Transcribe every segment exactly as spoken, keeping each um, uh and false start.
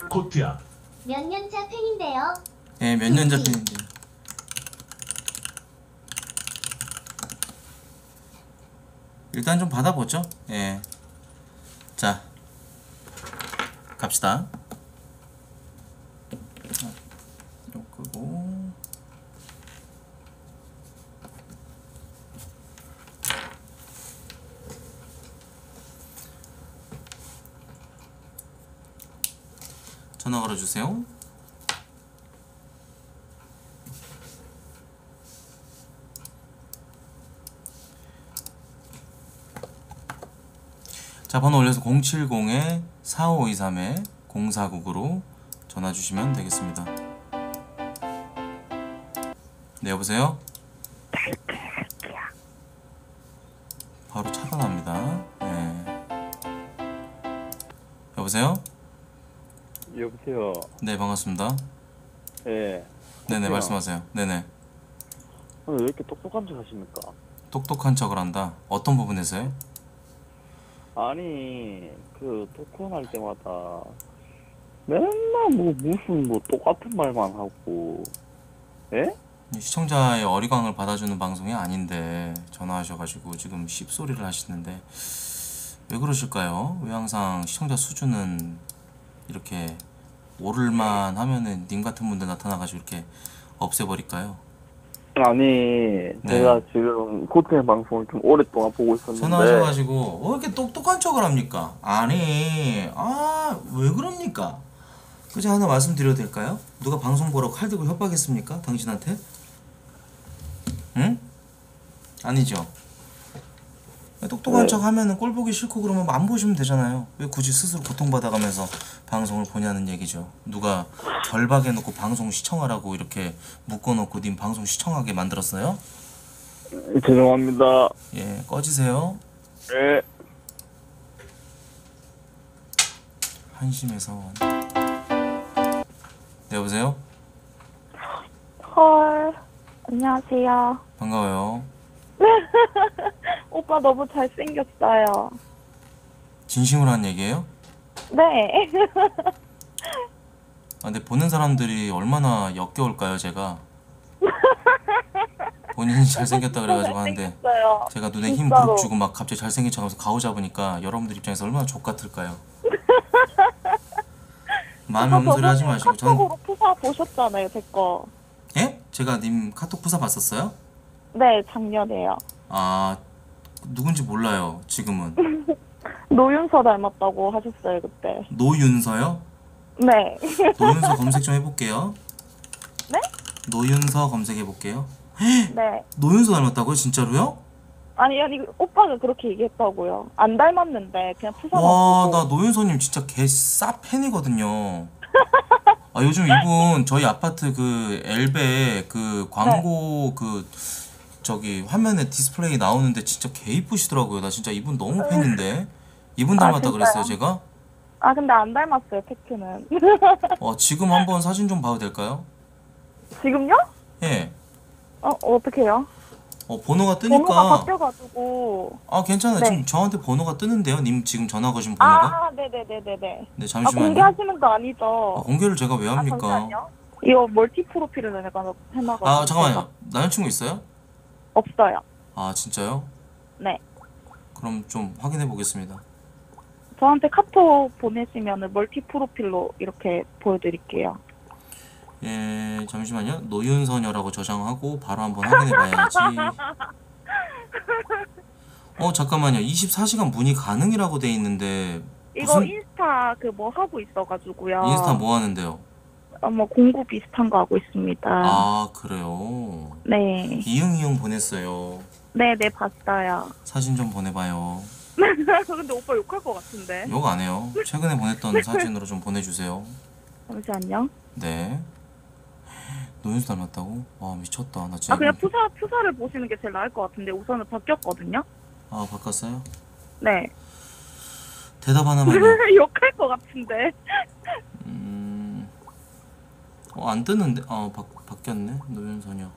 코트야. 몇 년차 팬인데요. 예, 몇 년차 팬인데. 일단 좀 받아보죠. 예. 자, 갑시다. 이거 끄고. 전화 걸어주세요. 자, 번호 올려서 공칠공 사오이삼 공사구구로 전화 주시면 되겠습니다. 네, 여보세요? 바로 차단합니다. 네. 여보세요? 여보세요. 네, 반갑습니다. 예. 네네, 말씀하세요. 네네. 오늘 왜 이렇게 똑똑한 척 하십니까? 똑똑한 척을 한다. 어떤 부분에서요? 아니, 그 토크온 할 때마다 맨날 뭐 무슨 뭐 똑같은 말만 하고, 예? 시청자의 어리광을 받아주는 방송이 아닌데 전화하셔가지고 지금 씹소리를 하시는데 왜 그러실까요? 왜 항상 시청자 수준은 이렇게 오를만 하면은 님 같은 분들 나타나가지고 이렇게 없애버릴까요? 아니, 네. 제가 지금 코트의 방송을 좀 오랫동안 보고 있었는데. 전화하셔가지고 왜 이렇게 똑똑한 척을 합니까? 아니, 아, 왜 그럽니까? 그저 하나 말씀드려도 될까요? 누가 방송 보라고 칼 들고 협박했습니까? 당신한테? 응? 아니죠. 똑똑한 네. 척 하면은 꼴 보기 싫고 그러면 안 보시면 되잖아요. 왜 굳이 스스로 고통받아가면서 방송을 보냐는 얘기죠. 누가 결박해놓고 방송 시청하라고 이렇게 묶어놓고 님 방송 시청하게 만들었어요? 죄송합니다. 예, 꺼지세요. 예. 한심해서. 네, 여보세요? 헐, 안녕하세요. 반가워요. 오빠 너무 잘생겼어요. 진심으로 한 얘기예요? 네. 아, 근데 보는 사람들이 얼마나 역겨울까요, 제가? 본인이 잘생겼다 그래가지고 하는데 잘생겼어요. 제가 눈에 힘 진짜로. 부릅 주고 막 갑자기 잘생긴 척하면서 가오 잡으니까 여러분들 입장에서 얼마나 족같을까요? 마음이 없는 소리 하지 마시고. 저는 카톡으로 푸사 보셨잖아요, 제 거. 예? 제가 님 카톡 프사 봤었어요? 네, 작년에요. 아, 누군지 몰라요, 지금은. 노윤서 닮았다고 하셨어요, 그때. 노윤서요? 네. 노윤서 검색 좀 해볼게요. 네? 노윤서 검색해볼게요. 네. 노윤서 닮았다고요? 진짜로요? 아니, 아니, 오빠가 그렇게 얘기했다고요. 안 닮았는데, 그냥 푸사만 와, 보고. 나 노윤서님 진짜 개싸 팬이거든요. 아, 요즘 이분 저희 아파트 그 엘베 그 광고 그 저기 화면에 디스플레이 나오는데 진짜 개 이쁘시더라고요. 나 진짜 이분 너무 팬인데. 이분 아, 닮았다 진짜요? 그랬어요, 제가? 아, 근데 안 닮았어요, 팩트는. 어, 지금 한번 사진 좀 봐도 될까요? 지금요? 예. 어, 어떡해요? 어, 번호가 번호가 뜨니까. 바뀌어가지고. 아, 괜찮아요. 네. 지금 저한테 번호가 뜨는데요. 님 지금 전화 거신 번호가? 아, 네네네네네. 네, 아, 잠시만요. 공개하시는 거 아니죠? 아, 공개를 제가 왜 아, 합니까? 잠시만요. 이거 멀티 프로필을 내가 해놔가지고. 아, 잠깐만요. 남자친구 있어요? 없어요. 아, 진짜요? 네. 그럼 좀 확인해 보겠습니다. 저한테 카톡 보내시면 멀티 프로필로 이렇게 보여드릴게요. 예, 잠시만요. 노윤서녀라고 저장하고 바로 한번 확인해 봐야지. 어, 잠깐만요. 이십사 시간 문의 가능이라고 돼 있는데 이거 무슨 인스타 그 뭐 하고 있어가지고요. 인스타 뭐 하는데요? 어, 뭐 공구 비슷한 거 하고 있습니다. 아, 그래요. 네. 이응이응 보냈어요. 네네, 봤어요. 사진 좀 보내봐요. 근데 오빠 욕할 것 같은데. 욕 안 해요. 최근에 보냈던 사진으로 좀 보내주세요. 잠시만요. 네. 노윤서 닮았다고? 와, 미쳤다. 나 진짜. 아, 그냥 이거- 푸사, 푸사를 보시는 게 제일 나을 것 같은데 우선은 바뀌었거든요. 아, 바꿨어요? 네. 대답 하나만요. 욕할 것 같은데. 음... 어, 안 뜨는데? 아, 바, 바뀌었네. 노윤서녀.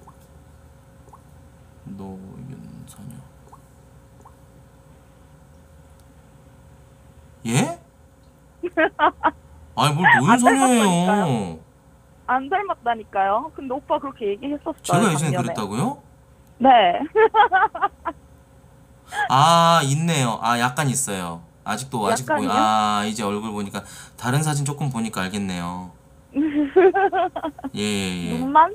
노윤서녀. 예? 아니 뭘 노윤선이에요. 안 닮았다니까요. 근데 오빠 그렇게 얘기했었어요. 제가 예전에 작년에. 그랬다고요? 네. 아 있네요. 아 약간 있어요. 아직도 아직 보이. 약간이요? 아 이제 얼굴 보니까 다른 사진 조금 보니까 알겠네요. 예예 예. 눈만?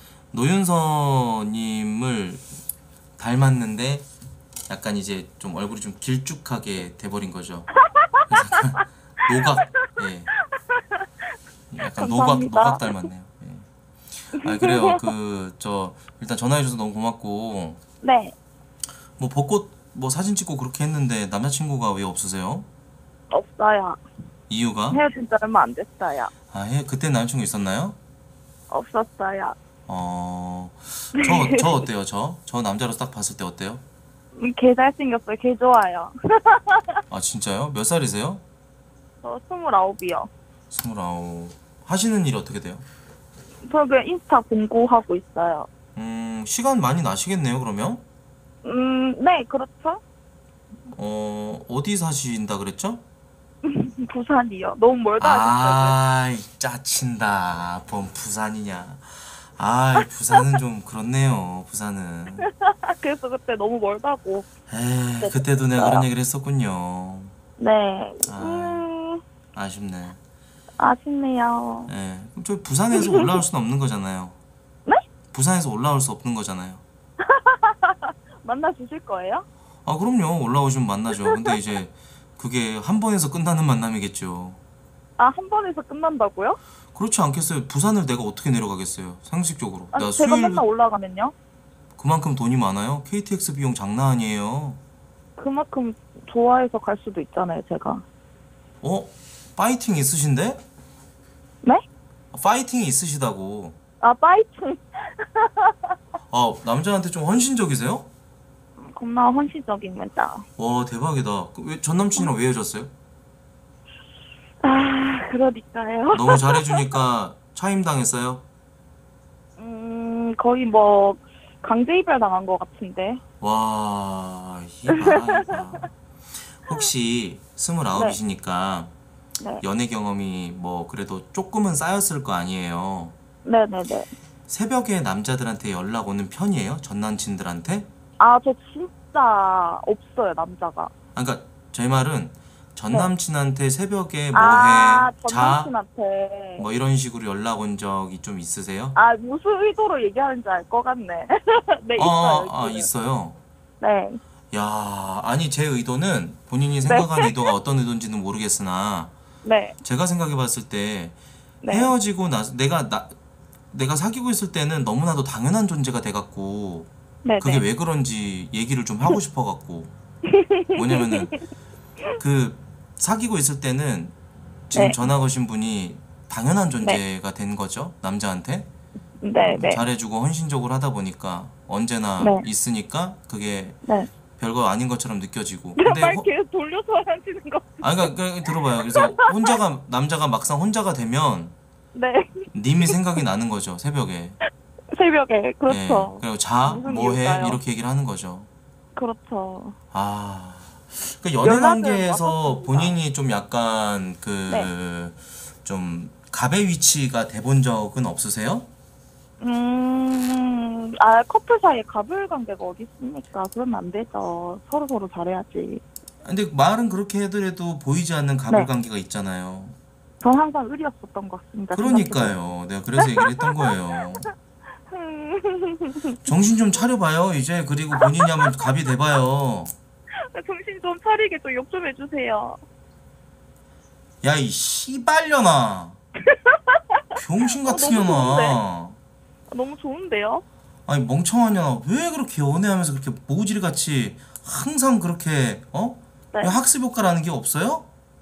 노윤서님을 닮았는데 약간 이제 좀 얼굴이 좀 길쭉하게 돼버린 거죠. 그래서 약간 노각, 예, 약간 노각 감사합니다. 노각 닮았네요. 예. 아 그래요. 그 저 일단 전화해 줘서 너무 고맙고 네. 뭐 벚꽃 뭐 사진 찍고 그렇게 했는데 남자친구가 왜 없으세요? 없어요. 이유가? 헤어진 지 얼마 안 됐어요. 아 예, 그때 남자친구 있었나요? 없었어요. 어, 저 저 어때요? 저? 저 남자로서 딱 봤을 때 어때요? 음, 개 잘생겼어요. 개 좋아요. 아 진짜요? 몇 살이세요? 저 스물아홉이요. 스물아홉. 하시는 일이 어떻게 돼요? 저 그 인스타 공부하고 있어요. 음, 시간 많이 나시겠네요, 그러면? 음, 네, 그렇죠. 어, 어디 사신다 그랬죠? 부산이요. 너무 멀다 하셨어요. 아이, 짜친다. 뭔 부산이냐. 아이, 부산은 좀 그렇네요, 부산은. 그래서 그때 너무 멀다고. 에이, 그때도 내가 그런 얘기를 했었군요. 네. 아. 음, 아쉽네. 아쉽네요. 예. 그럼 저 부산에서 올라올 수는 없는 거잖아요. 네? 부산에서 올라올 수 없는 거잖아요. 만나 주실 거예요? 아, 그럼요. 올라오시면 만나죠. 근데 이제 그게 한 번에서 끝나는 만남이겠죠. 아, 한 번에서 끝난다고요? 그렇지 않겠어요? 부산을 내가 어떻게 내려가겠어요? 상식적으로. 아, 나 제가 수요일 맨날 올라가면요? 그만큼 돈이 많아요? 케이티엑스 비용 장난 아니에요. 그만큼 좋아해서 갈 수도 있잖아요, 제가. 어? 파이팅 있으신데? 네? 파이팅이 있으시다고. 아, 파이팅. 아, 남자한테 좀 헌신적이세요? 겁나 헌신적입니다. 와, 대박이다. 그 왜, 전 남친이랑 왜 헤어졌어요? 아, 그러니까요. 너무 잘해주니까 차임당했어요? 음, 거의 뭐, 강제 이별 당한 것 같은데. 와, 이봐, 이봐. 혹시 스물아홉이시니까 네. 연애 경험이 뭐 그래도 조금은 쌓였을 거 아니에요. 네네네. 새벽에 남자들한테 연락 오는 편이에요? 전 남친들한테? 아, 저 진짜 없어요, 남자가. 아, 그러니까 제 말은 전 네. 남친한테 새벽에 아, 뭐해, 전 자, 남친한테. 뭐 이런 식으로 연락 온 적이 좀 있으세요? 아, 무슨 의도로 얘기하는지 알 것 같네. 네, 어, 있어요. 아, 있어요. 있어요. 네. 야, 아니 제 의도는 본인이 생각하는 의도가 어떤 의도인지는 모르겠으나 네. 제가 생각해 봤을 때 네. 헤어지고 나서 내가 나 내가 사귀고 있을 때는 너무나도 당연한 존재가 돼 갖고 네. 그게 네. 왜 그런지 얘기를 좀 하고 싶어 갖고 뭐냐면은 그 사귀고 있을 때는 지금 네. 전화 거신 분이 당연한 존재가 된 거죠, 남자한테. 네. 네. 잘해주고 헌신적으로 하다 보니까 언제나 네. 있으니까 그게 네. 별거 아닌 것처럼 느껴지고. 근데 말 호- 계속 돌려서 하시는 거. 아 그러니까, 그러니까 들어봐요. 그래서 혼자가 남자가 막상 혼자가 되면 네. 님이 생각이 나는 거죠, 새벽에. 새벽에. 그렇죠. 예. 그리고 자, 무슨 뭐해 이유일까요? 이렇게 얘기를 하는 거죠. 그렇죠. 아, 그 연애 연락을 관계에서 왔었습니다. 본인이 좀 약간 그 좀 갑의 위치가 돼본 적은 없으세요? 음, 아, 커플 사이에 갑을 관계가 어디 있습니까? 그러면 안 되죠. 서로 서로 잘해야지. 근데 말은 그렇게 해더라도 보이지 않는 갑을 네. 관계가 있잖아요. 전 항상 의리였었던 것 같습니다. 그러니까요. 내가 그래서 얘기를 했던 거예요. 정신 좀 차려봐요, 이제. 그리고 본인이 한번 갑이 돼봐요. 정신 좀 차리게 좀 욕 좀 해주세요. 야, 이 씨발려나. 병신 같은 어, 너무 년아. 너무 좋은데요? 아니, 멍청한 년아. 왜 그렇게 연애하면서 그렇게 모질이 같이 항상 그렇게, 어? 네. 왜 학습 효과라는 게 없어요?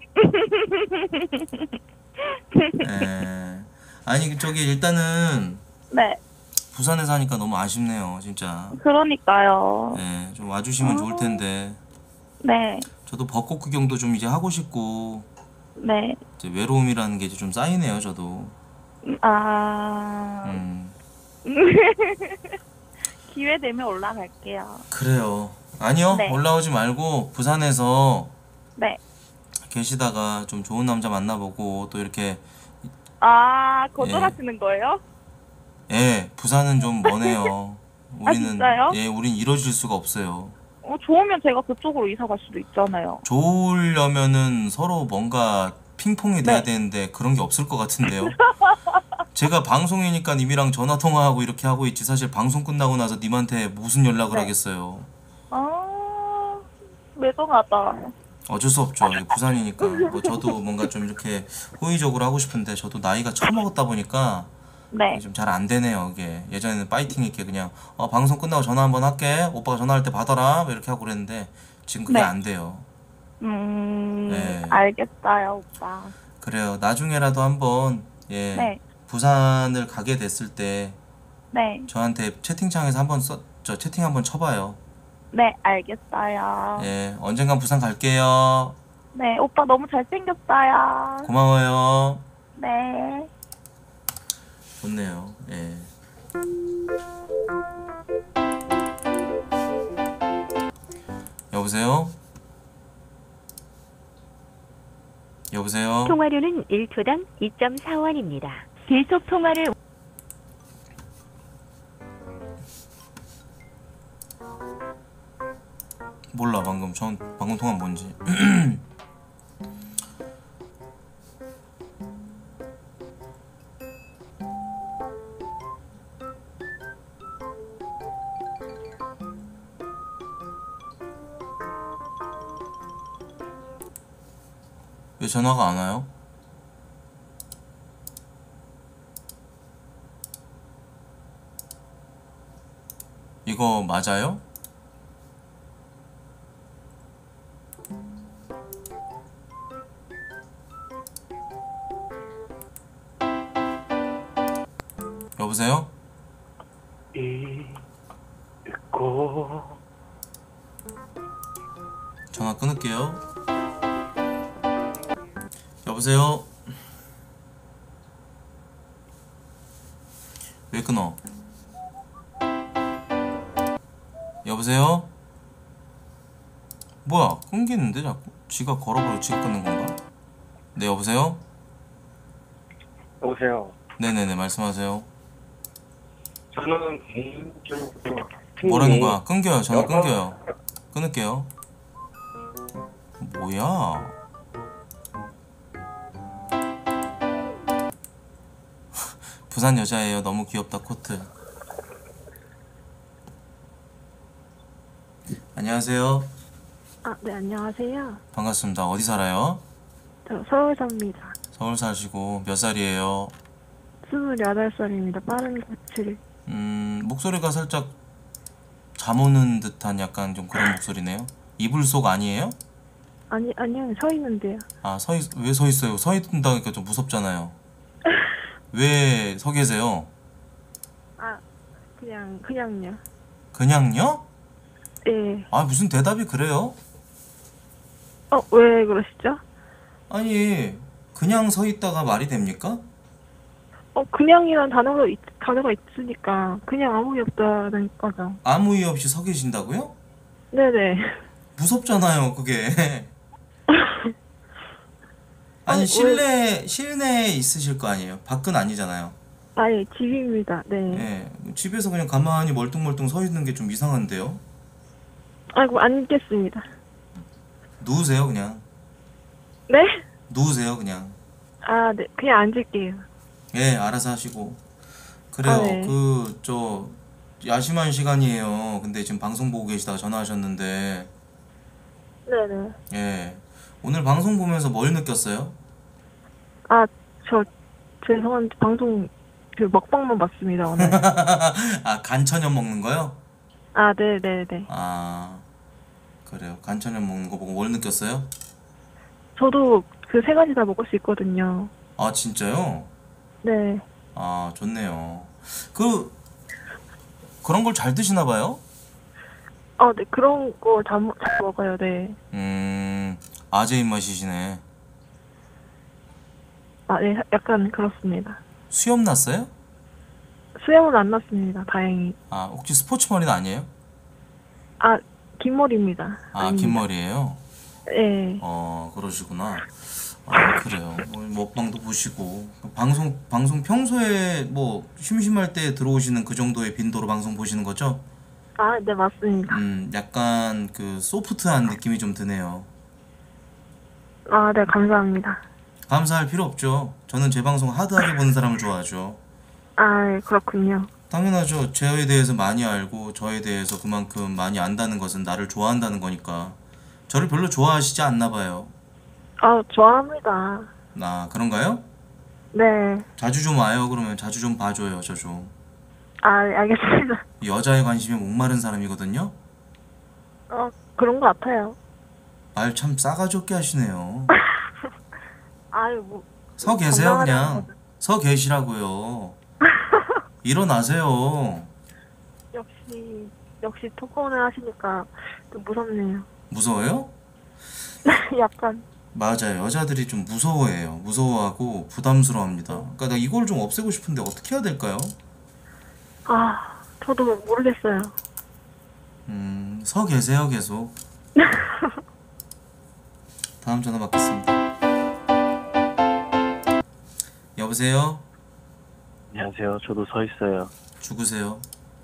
에. 아니, 저기, 일단은 네. 부산에 사니까 너무 아쉽네요, 진짜. 그러니까요. 네, 좀 와주시면 좋을 텐데. 네. 저도 벚꽃 구경도 좀 이제 하고 싶고, 네. 이제 외로움이라는 게 이제 좀 쌓이네요, 저도. 아, 음, 기회 되면 올라갈게요. 그래요. 아니요, 네. 올라오지 말고 부산에서 네. 계시다가 좀 좋은 남자 만나보고 또 이렇게 아, 거절하시는 거예요? 예, 부산은 좀 머네요. 아, 우리는 진짜요? 예, 우린 이뤄질 수가 없어요. 어, 좋으면 제가 그쪽으로 이사 갈 수도 있잖아요. 좋으려면은 서로 뭔가 핑퐁이 돼야 네. 되는데 그런 게 없을 것 같은데요. 제가 방송이니까 님이랑 전화 통화하고 이렇게 하고 있지 사실 방송 끝나고 나서 님한테 무슨 연락을 네. 하겠어요. 아, 매정하다. 어쩔 수 없죠. 이게 부산이니까. 뭐 저도 뭔가 좀 이렇게 호의적으로 하고 싶은데 저도 나이가 처먹었다 보니까 네. 좀 잘 안 되네요. 이게 예전에는 파이팅 있게 그냥 어, 방송 끝나고 전화 한번 할게. 오빠가 전화할 때 받아라. 뭐 이렇게 하고 그랬는데 지금 그게 네. 안 돼요. 음, 네. 알겠어요, 오빠. 그래요. 나중에라도 한번 예 네. 부산을 가게 됐을 때 네. 저한테 채팅창에서 한번 써, 저 채팅 한번 쳐봐요. 네, 알겠어요. 예 언젠간 부산 갈게요. 네, 오빠 너무 잘생겼어요. 고마워요. 네. 좋네요. 예. 여보세요? 여보세요? 통화료는 일 초당 이 점 사 원입니다. 계속 통화를 몰라 방금 전 방금 통화 뭔지. 왜 전화가 안 와요? 이거 맞아요? 여보세요? 이고 전화 끊을게요. 여보세요? 왜 끊어? 여보세요? 뭐야 끊기는데 자꾸? 지가 걸어버리고 지가 끊는 건가? 네 여보세요? 여보세요. 네네네 말씀하세요. 저는 개인적으로 뭐라는 거야? 끊겨요. 전화 끊겨요. 끊을게요. 뭐야? 부산 여자예요. 너무 귀엽다 코트. 안녕하세요. 아, 네, 안녕하세요. 반갑습니다. 어디 살아요? 저 서울 삽니다. 서울 사시고 몇 살이에요? 스물여덟 살입니다. 빠른 고칠. 음 목소리가 살짝 잠 오는 듯한 약간 좀 그런 목소리네요. 이불 속 아니에요? 아니, 아니요, 서 있는데요. 아 서 있, 왜 서 있어요? 서 있다니까 좀 무섭잖아요. 왜 서 계세요? 아, 그냥, 그냥요. 그냥요? 예. 아 무슨 대답이 그래요? 어, 왜 그러시죠? 아니 그냥 서 있다가 말이 됩니까? 어, 그냥이란 단어가, 있, 단어가 있으니까, 그냥 아무 게 없다는 거죠. 아무 이유 없이 서 계신다고요? 네네. 무섭잖아요 그게. 아니 어, 실내 실내에 있으실 거 아니에요? 밖은 아니잖아요. 아예 집입니다. 네. 예, 집에서 그냥 가만히 멀뚱멀뚱 서 있는 게 좀 이상한데요? 아이고, 앉겠습니다. 누우세요 그냥. 네? 누우세요 그냥. 아, 네. 그냥 앉을게요. 예, 알아서 하시고. 그래요. 아, 네. 그 저 야심한 시간이에요. 근데 지금 방송 보고 계시다가 전화하셨는데 네네. 예. 오늘 방송 보면서 뭘 느꼈어요? 아, 저, 죄송한데, 방송, 그, 먹방만 봤습니다, 오늘. 아, 간천연 먹는 거요? 아, 네네네. 아, 그래요. 간천연 먹는 거 보고 뭘 느꼈어요? 저도 그 세 가지 다 먹을 수 있거든요. 아, 진짜요? 네. 아, 좋네요. 그 그런 걸 잘 드시나 봐요? 어, 네. 그런 거 잘 먹어요, 네. 음, 아재 입맛이시네. 아, 네. 약간 그렇습니다. 수염 났어요? 수염은 안 났습니다, 다행히. 아, 혹시 스포츠 머리는 아니에요? 아, 긴 머리입니다. 아, 아닙니다. 긴 머리예요? 예. 어, 그러시구나. 아, 그래요. 오늘 먹방도 보시고 방송 방송 평소에 뭐 심심할 때 들어오시는 그 정도의 빈도로 방송 보시는 거죠? 아, 네, 맞습니다. 음, 약간 그 소프트한 느낌이 좀 드네요. 아, 네, 감사합니다. 감사할 필요 없죠. 저는 제 방송 하드하게 보는 사람을 좋아하죠. 아, 예, 그렇군요. 당연하죠. 저에 대해서 많이 알고 저에 대해서 그만큼 많이 안다는 것은 나를 좋아한다는 거니까. 저를 별로 좋아하시지 않나 봐요. 아, 좋아합니다. 나 그런가요? 네. 자주 좀 와요. 그러면 자주 좀 봐줘요. 저 좀. 아, 예, 알겠습니다. 여자의 관심에 목마른 사람이거든요. 어, 그런 것 같아요. 말 참 싸가지 없게 하시네요. 아유, 뭐. 서 계세요 건강하다는 그냥. 거죠. 서 계시라고요. 일어나세요. 역시, 역시 토크온을 하시니까 좀 무섭네요. 무서워요? 약간. 맞아요. 여자들이 좀 무서워해요. 무서워하고 부담스러워합니다. 그러니까 나 이걸 좀 없애고 싶은데 어떻게 해야 될까요? 아, 저도 모르겠어요. 음, 서 계세요 계속. 다음 전화 받겠습니다. 여보세요? 안녕하세요. 저도 서 있어요. 죽으세요.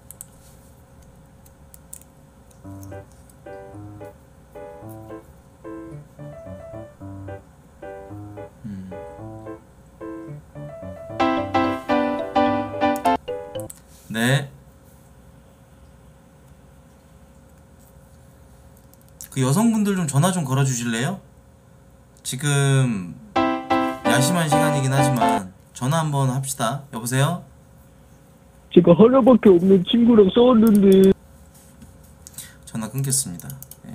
음. 네. 그 여성분들 좀 전화 좀 걸어 주실래요? 지금 야심한 시간이긴 하지만 전화 한번 합시다. 여보세요? 제가 하나밖에 없는 친구랑 싸웠는데 전화 끊겼습니다. 예.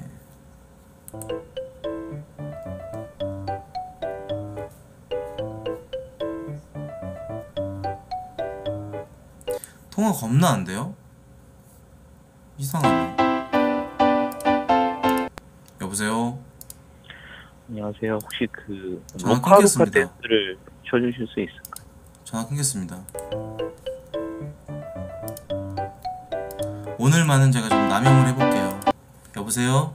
통화 겁나 안 돼요? 이상하네. 여보세요? 안녕하세요. 혹시 그 전화 녹화 녹화 끊겼습니다. 테스트를 쳐주실 수 있을까요? 전화 끊겼습니다. 오늘만은 제가 좀 남용을 해볼게요. 여보세요?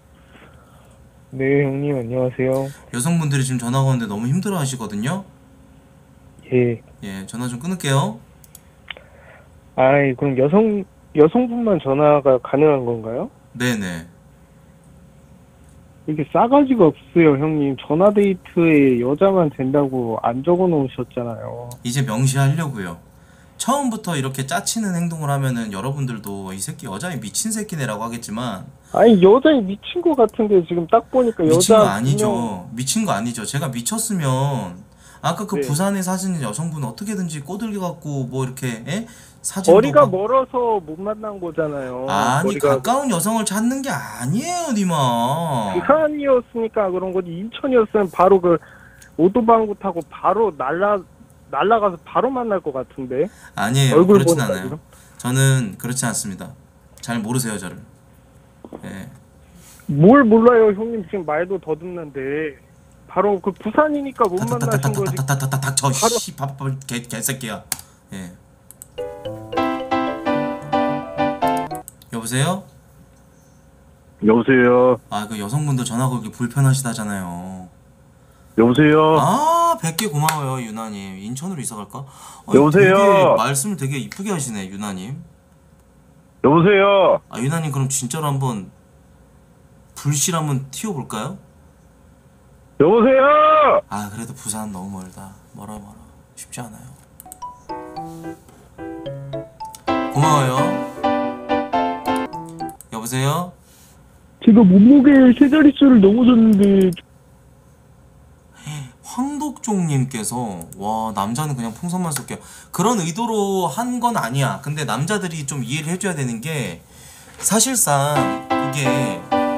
네 형님 안녕하세요. 여성분들이 지금 전화 거는데 너무 힘들어 하시거든요? 예. 예, 전화 좀 끊을게요. 아이 그럼 여성 여성분만 전화가 가능한 건가요? 네네. 이렇게 싸가지가 없어요 형님. 전화 데이트에 여자만 된다고 안 적어 놓으셨잖아요. 이제 명시하려고요. 처음부터 이렇게 짜치는 행동을 하면은 여러분들도 이 새끼 여자에 미친 새끼네라고 하겠지만 아니 여자에 미친 거 같은데 지금 딱 보니까 미친 여자 거 아니죠. 분명- 미친 거 아니죠. 제가 미쳤으면 아까 그 네. 부산에 사진 여성분 어떻게든지 꼬들겨 갖고 뭐 이렇게 에? 사진도 거리가 막- 멀어서 못 만난 거잖아요. 아니 거리가 가까운 여성을 찾는 게 아니에요, 니마. 부산이었으니까 그런 거지. 인천이었으면 바로 그 오토방구 타고 바로 날라 날라가서 바로 만날 것 같은데. 아니에요. 얼굴 그렇진 보니까 않아요. 지금? 저는 그렇지 않습니다. 잘 모르세요, 저를. 예. 뭘 몰라요 형님. 지금 말도 더듬는데 바로 그 부산이니까 못 만나신 거지. 타타타타타타타타타타타 저 바로- 씨 밥밥 개 개새끼야. 예. 여보세요? 여보세요. 아 그 여성분들 전화 걸기 불편하시다잖아요. 여보세요. 아 백 개 고마워요 유나님. 인천으로 이사 갈까? 아니, 여보세요? 되게 말씀을 되게 이쁘게 하시네 유나님. 여보세요. 아 유나님 그럼 진짜로 한번 불실 한번 튀어볼까요? 여보세요. 아 그래도 부산 너무 멀다. 멀어 멀어 쉽지 않아요. 고마워요. 여보세요? 제가 몸무게 세 자릿수를 넘어졌는데 황독종님께서 와 남자는 그냥 풍선만 쏠게요. 그런 의도로 한 건 아니야. 근데 남자들이 좀 이해를 해줘야 되는 게 사실상 이게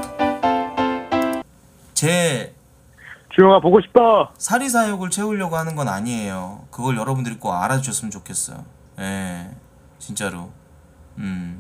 제 주영아 보고 싶다. 사리사욕을 채우려고 하는 건 아니에요. 그걸 여러분들이 꼭 알아주셨으면 좋겠어요. 예, 진짜로. 음,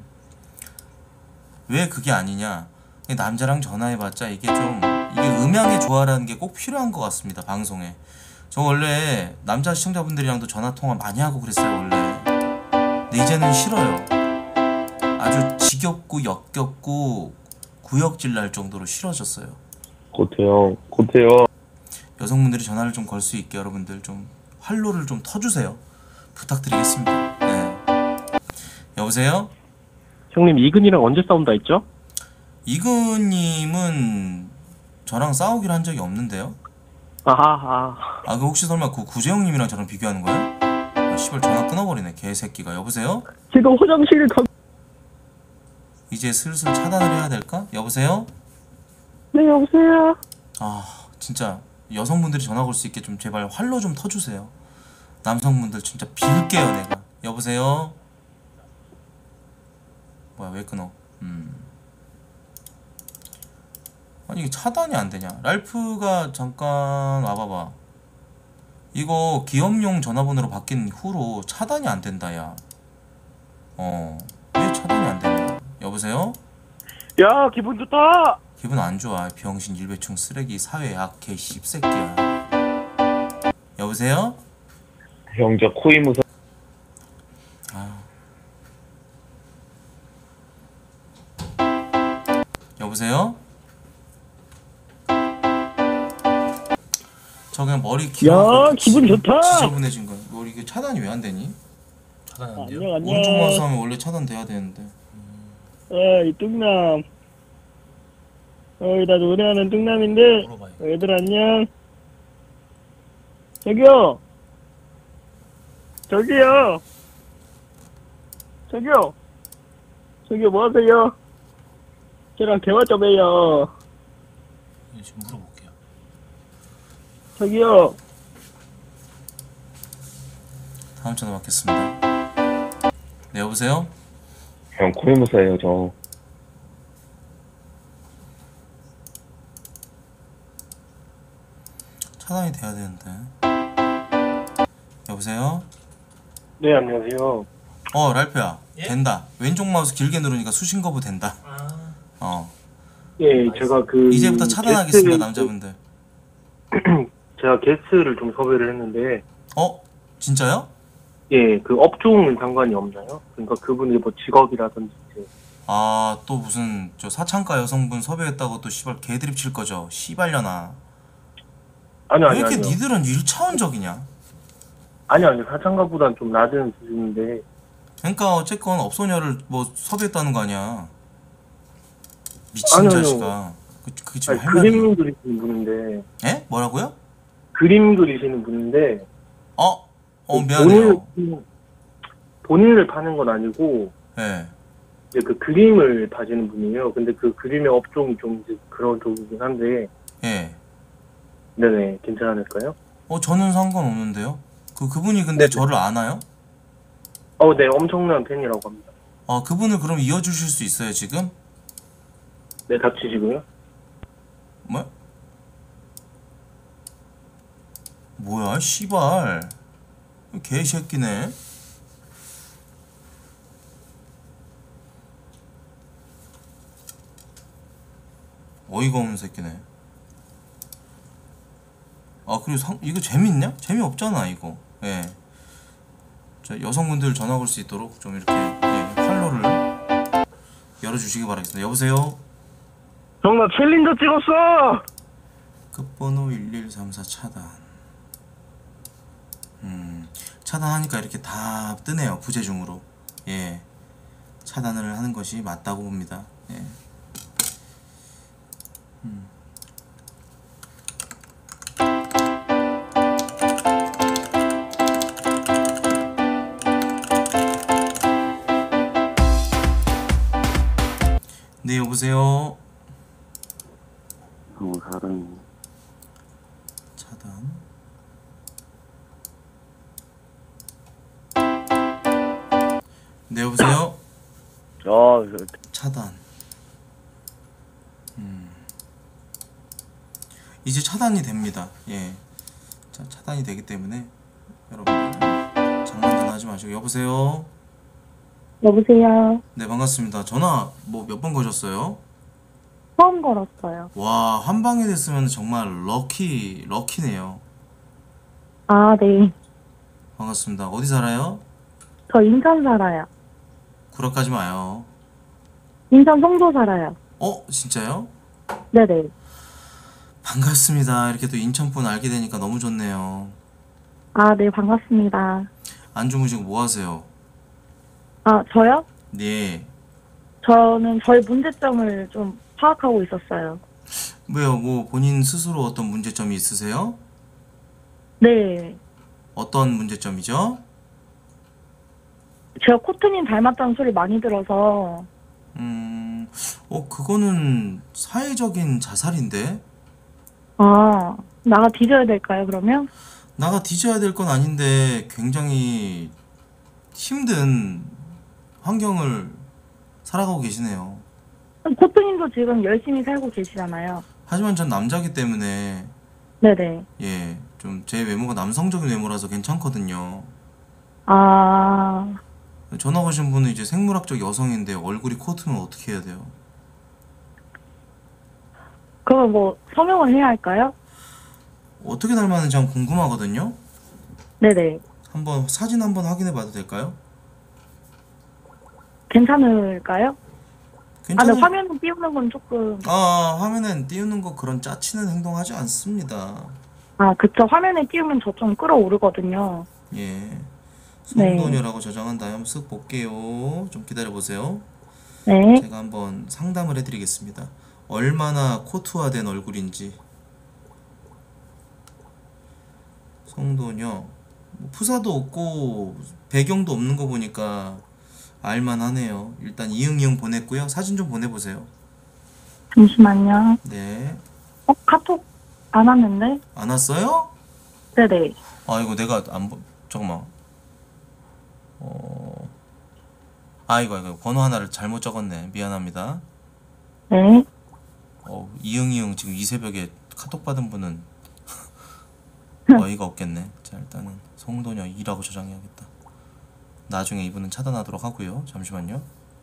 왜 그게 아니냐? 남자랑 전화해봤자 이게 좀 이게 음향의 조화라는 게 꼭 필요한 것 같습니다. 방송에. 저 원래 남자 시청자분들이랑도 전화 통화 많이 하고 그랬어요 원래. 근데 이제는 싫어요. 아주 지겹고 역겹고 구역질 날 정도로 싫어졌어요. 고태형, 고태형. 여성분들이 전화를 좀 걸 수 있게 여러분들 좀 활로를 좀 터주세요. 부탁드리겠습니다. 네. 여보세요? 형님 이근이랑 언제 싸운다 했죠? 이근님은 저랑 싸우기로 한 적이 없는데요? 아하. 아, 그 혹시 설마 그 구재영님이랑 저랑 비교하는 거예요? 아, 씨발 전화 끊어버리네 개새끼가. 여보세요? 지금 화장실 가. 이제 슬슬 차단을 해야 될까? 여보세요? 네, 여보세요? 아 진짜 여성분들이 전화 걸 수 있게 좀 제발 활로 좀 터주세요. 남성분들 진짜 빌게요 내가. 여보세요? 뭐야 왜 끊어? 음. 아니 이게 차단이 안 되냐? 랄프가 잠깐 와봐봐. 이거 기업용 전화번호로 바뀐 후로 차단이 안 된다 야. 어. 왜 차단이 안 되냐? 여보세요? 야 기분 좋다. 기분 안 좋아. 병신 일배충 쓰레기 사회 악개 씹새끼야. 여보세요? 형, 저 코이 무서. 아. 여보세요? 저 그냥 머리 길어. 야 기분 좋다. 지저분해진 거야. 머리 이게 차단이 왜 안 되니? 차단이 안 돼요? 안녕, 안녕. 오른쪽 마우스 하면 원래 차단돼야 되는데. 어이 뚱남. 어이 나 노래하는 뚱남인데. 물어봐요. 얘들 안녕. 저기요. 저기요. 저기요. 저기요 뭐 하세요? 저랑 대화 좀 해요. 예, 지금 물어볼게요. 저기요. 다음 전화 받겠습니다. 네 여보세요? 형, 코이 무서예요, 저. 차단이 돼야 되는데. 여보세요? 네 안녕하세요. 어 랄프야 된다. 왼쪽 마우스 길게 누르니까 수신 거부 된다. 어 예, 제가 그 이제부터 차단하겠습니다 게스트를- 남자분들. 제가 게스트를 좀 섭외를 했는데 어? 진짜요? 예, 그 업종은 상관이 없나요? 그러니까 그분이 뭐 직업이라든지 이제 아 또 무슨 저 사창가 여성분 섭외했다고 또 씨발 개드립 칠 거죠? 씨발려나. 아니 왜 아니 이렇게 아니요. 니들은 일 차원적이냐? 아니 아니 사창가보단 좀 낮은 수준인데 그러니까 어쨌건 업소녀를 뭐 섭외했다는 거 아니야. 미친 아니요, 아니요. 자식아. 그, 그게 지금 아니, 할 말이. 그림 그리시는 분인데 에? 뭐라고요? 그림 그리시는 분인데 어? 어 본인을, 미안해요. 본인을 파는 건 아니고 예. 이제 그 그림을 파시는 분이에요. 근데 그 그림의 업종이 좀 이제 그런 쪽이긴 한데 예. 네네 괜찮을까요? 어 저는 상관없는데요. 그 그분이 근데 네. 저를 아나요? 어, 네 엄청난 팬이라고 합니다. 아 그분을 그럼 이어주실 수 있어요 지금? 네 닥치시고요. 뭐? 뭐야 씨발 개새끼네. 어이가 없는 새끼네. 아 그리고 상, 이거 재밌냐? 재미없잖아 이거. 예. 자, 여성분들 전화 걸 수 있도록 좀 이렇게 예, 활로를 열어주시기 바라겠습니다. 여보세요? 형 나 챌린저 찍었어. 끝번호 일일삼사 차단. 음, 차단하니까 이렇게 다 뜨네요. 부재중으로. 예. 차단을 하는 것이 맞다고 봅니다. 예. 음. 네, 여보세요? 형, 사랑해. 차단. 네 여보세요? 아, 차단. 음. 이제 차단이 됩니다. 예. 자, 차단이 되기 때문에 여러분들 장난전 하지 마시고. 여보세요? 여보세요? 네 반갑습니다. 전화 뭐 몇 번 거셨어요? 처음 걸었어요. 와, 한 방에 됐으면 정말 럭키 럭키네요. 아, 네. 반갑습니다. 어디 살아요? 저 인천 살아요. 구락하지 마요. 인천 송도 살아요. 어? 진짜요? 네네. 반갑습니다. 이렇게 또 인천분 알게 되니까 너무 좋네요. 아, 네, 반갑습니다. 안 주무시고 뭐 하세요? 아, 저요? 네. 저는 저의 문제점을 좀 파악하고 있었어요. 왜요? 뭐 본인 스스로 어떤 문제점이 있으세요? 네. 어떤 문제점이죠? 제가 코트님 닮았다는 소리 많이 들어서, 음, 어, 그거는 사회적인 자살인데? 아, 나가 뒤져야 될까요, 그러면? 나가 뒤져야 될 건 아닌데 굉장히 힘든 환경을 살아가고 계시네요. 코트님도 지금 열심히 살고 계시잖아요. 하지만 전 남자기 때문에 네네. 예, 좀 제 외모가 남성적인 외모라서 괜찮거든요. 아, 전화 오신 분은 이제 생물학적 여성인데 얼굴이 코트면 어떻게 해야 돼요? 그럼 뭐, 서명을 해야 할까요? 어떻게 닮았는지 한번 궁금하거든요. 네네. 한번 사진 한번 확인해 봐도 될까요? 괜찮을까요? 아, 괜찮은 네, 화면 띄우는 건 조금, 아, 화면엔 띄우는 거 그런 짜치는 행동하지 않습니다. 아, 그쵸. 화면에 띄우면 저 좀 끌어오르거든요. 예. 네. 송도녀라고 저장한 다음 쓱 볼게요. 좀 기다려 보세요. 네. 제가 한번 상담을 해드리겠습니다. 얼마나 코트화된 얼굴인지. 송도녀. 뭐 푸사도 없고 배경도 없는 거 보니까 알만하네요. 일단 이응이응 보냈고요. 사진 좀 보내보세요. 잠시만요. 네. 어, 카톡 안 왔는데? 안 왔어요? 네네. 아 이거 내가 안 보... 잠깐만. 어... 아 이거 이거 번호 하나를 잘못 적었네. 미안합니다. 네. 어, 이응이응 지금 이 새벽에 카톡 받은 분은 어이가 없겠네. 자 일단은 송도녀 이라고 저장해야겠다. 나중에 이분은 차단하도록 하고요. 잠시만요.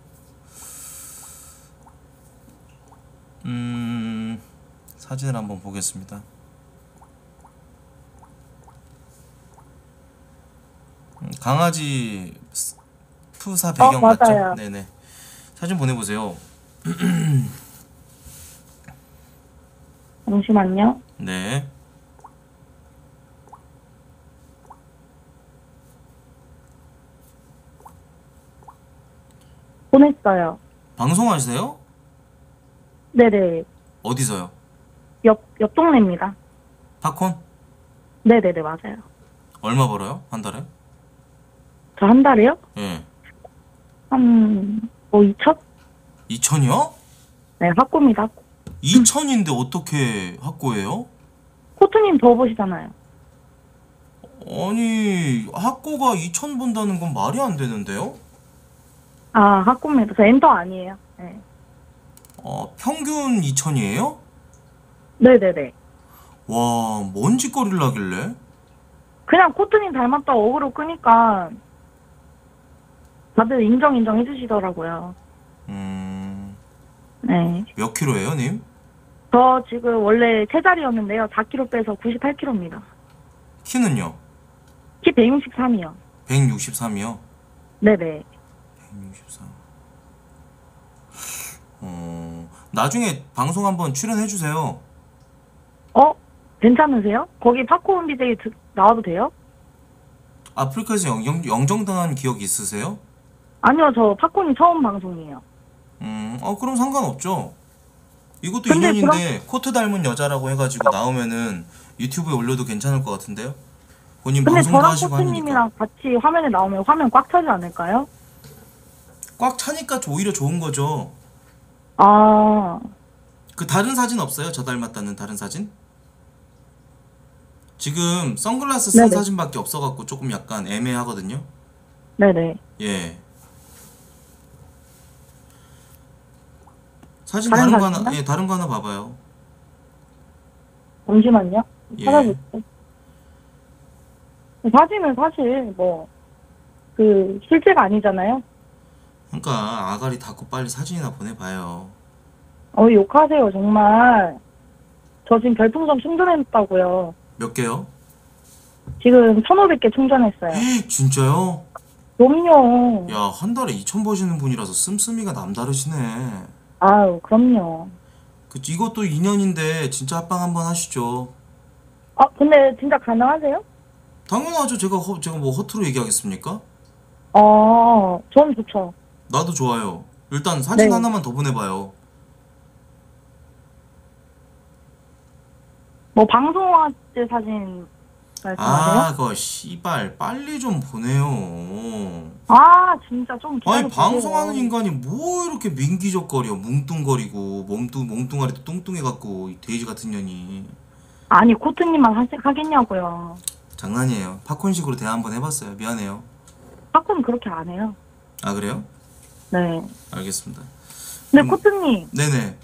음... 사진을 한번 보겠습니다. 음, 강아지 스- 푸사 배경 어, 맞죠? 맞아요. 네네. 사진 보내보세요. 잠시만요. 네. 보냈어요. 방송하세요? 네네. 어디서요? 옆, 옆 동네입니다. 팝콘? 네네네, 맞아요. 얼마 벌어요? 한 달에? 저 한 달에요? 예. 한, 뭐, 이천? 이천이요? 네, 학고입니다. 학고. 이천인데 어떻게 학고예요? 코트님 더 보시잖아요. 아니 학고가 이천 번다는 건 말이 안 되는데요? 아, 학고입니다. 저 엔터 아니에요. 네. 어, 평균 이천이에요? 네네네. 와, 뭔 짓거리를 하길래? 그냥 코트님 닮았다고 어그로 끄니까 다들 인정 인정 해주시더라고요. 음, 네. 몇 킬로예요, 님? 저 지금 원래 체자리였는데요. 사 킬로그램 빼서 구십팔 킬로그램입니다. 키는요? 키 백육십삼이요. 백육십삼이요? 네네. 백육십삼. 어, 나중에 방송 한번 출연해주세요. 어? 괜찮으세요? 거기 팝콘 비제이 드- 나와도 돼요? 아프리카에서 영, 영, 영정당한 기억이 있으세요? 아니요, 저 팝콘이 처음 방송이에요. 음, 어, 그럼 상관없죠. 이것도 근데 인연인데 코트 닮은 여자라고 해가지고 나오면은 유튜브에 올려도 괜찮을 것 같은데요? 본인 근데 방송도 저랑 하시고 하니까 코트님이랑 같이 화면에 나오면 화면 꽉 차지 않을까요? 꽉 차니까 오히려 좋은 거죠. 아, 그 다른 사진 없어요? 저 닮았다는 다른 사진? 지금 선글라스 쓴 네네. 사진밖에 없어갖고 조금 약간 애매하거든요. 네네. 예. 사진 다른 다른 거 하나, 사진이요? 예, 다른 거 하나 봐봐요. 잠시만요. 예. 찾아볼게요. 사진은 사실 뭐, 그, 실제가 아니잖아요. 그러니까 아가리 닫고 빨리 사진이나 보내봐요. 어, 욕하세요, 정말. 저 지금 별풍선 충전했다고요. 몇 개요? 지금 천오백 개 충전했어요. 에이, 진짜요? 그럼요. 야, 한 달에 이천 버시는 분이라서 씀씀이가 남다르시네. 아유, 그럼요. 그 이것도 인연인데 진짜 합방 한번 하시죠. 아, 근데 진짜 가능하세요? 당연하죠. 제가 허, 제가 뭐 허투루 얘기하겠습니까? 어, 전 좋죠. 나도 좋아요. 일단 사진 네. 하나만 더 보내봐요. 뭐 방송할 때 사진 말씀하세요? 아, 그거 씨발 빨리 좀 보내요. 아, 진짜 좀 아니 기다려주세요. 방송하는 인간이 뭐 이렇게 민기적거려 뭉뚱거리고 몸뚱 몽뚱아리도 뚱뚱해갖고 이 돼지 같은 년이. 아니, 코트님만 하, 하겠냐고요. 장난이에요. 팝콘식으로 대화 한번 해봤어요. 미안해요. 가끔 그렇게 안 해요. 아 그래요? 네. 알겠습니다. 근데 음. 코트님, 네네.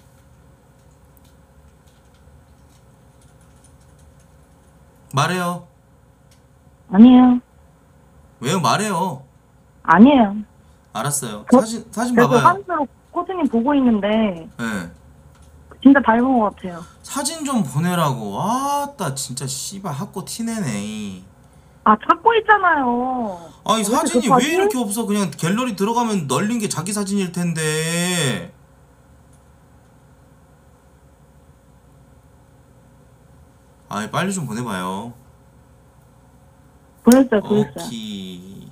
말해요. 아니에요. 왜요? 말해요. 아니에요. 알았어요. 저- 사진 사진 그래서 봐봐요. 한수로 코트님 보고 있는데 네. 진짜 닮은 것 같아요. 사진 좀 보내라고. 아따 진짜 씨발 학고 티내네. 아, 찾고 있잖아요. 아니 왜 이렇게 사진이 급하지? 왜 이렇게 없어? 그냥 갤러리 들어가면 널린 게 자기 사진일 텐데. 아이 빨리 좀 보내봐요. 보냈어요, 보냈어요. 오키.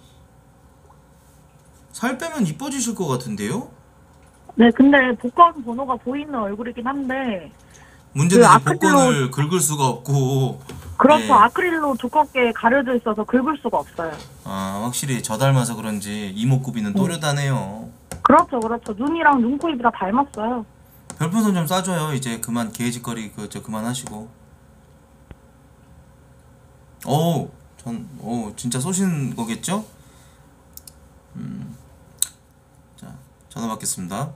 살 빼면 이뻐지실 것 같은데요? 네, 근데 복권 번호가 보이는 얼굴이긴 한데 문제는 그 이제 아크릴로- 복권을 긁을 수가 없고. 그렇죠. 네. 아크릴로 두껍게 가려져 있어서 긁을 수가 없어요. 아 확실히 저 닮아서 그런지 이목구비는 또렷하네요. 그렇죠, 그렇죠. 눈이랑 눈, 코, 입이 다 닮았어요. 별풍선 좀 쏴줘요. 이제 그만 개짓거리 그 저 그만하시고. 오, 전, 오 진짜 쏘신 거겠죠? 음, 자 전화 받겠습니다.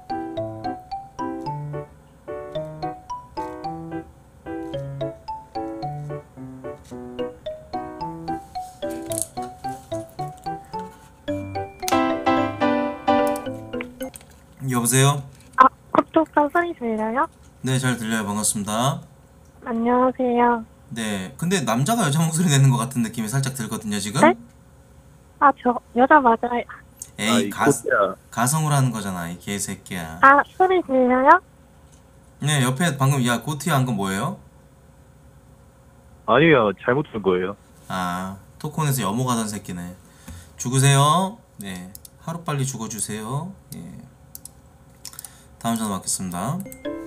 여보세요? 아, 톡톡한 소리 들려요? 네, 잘 들려요. 반갑습니다. 안녕하세요. 네, 근데 남자가 여자 목소리 내는 것 같은 느낌이 살짝 들거든요, 지금? 네? 아, 저 여자 맞아요. 에이, 아이, 가, 코트야. 가성으로 하는 거잖아, 이 개새끼야. 아, 소리 들려요? 네, 옆에 방금 야, 고티야 한 건 뭐예요? 아니요, 잘못 든 거예요. 아, 토콘에서 염호가던 새끼네. 죽으세요. 네, 하루빨리 죽어주세요. 예. 다음 전화 받겠습니다.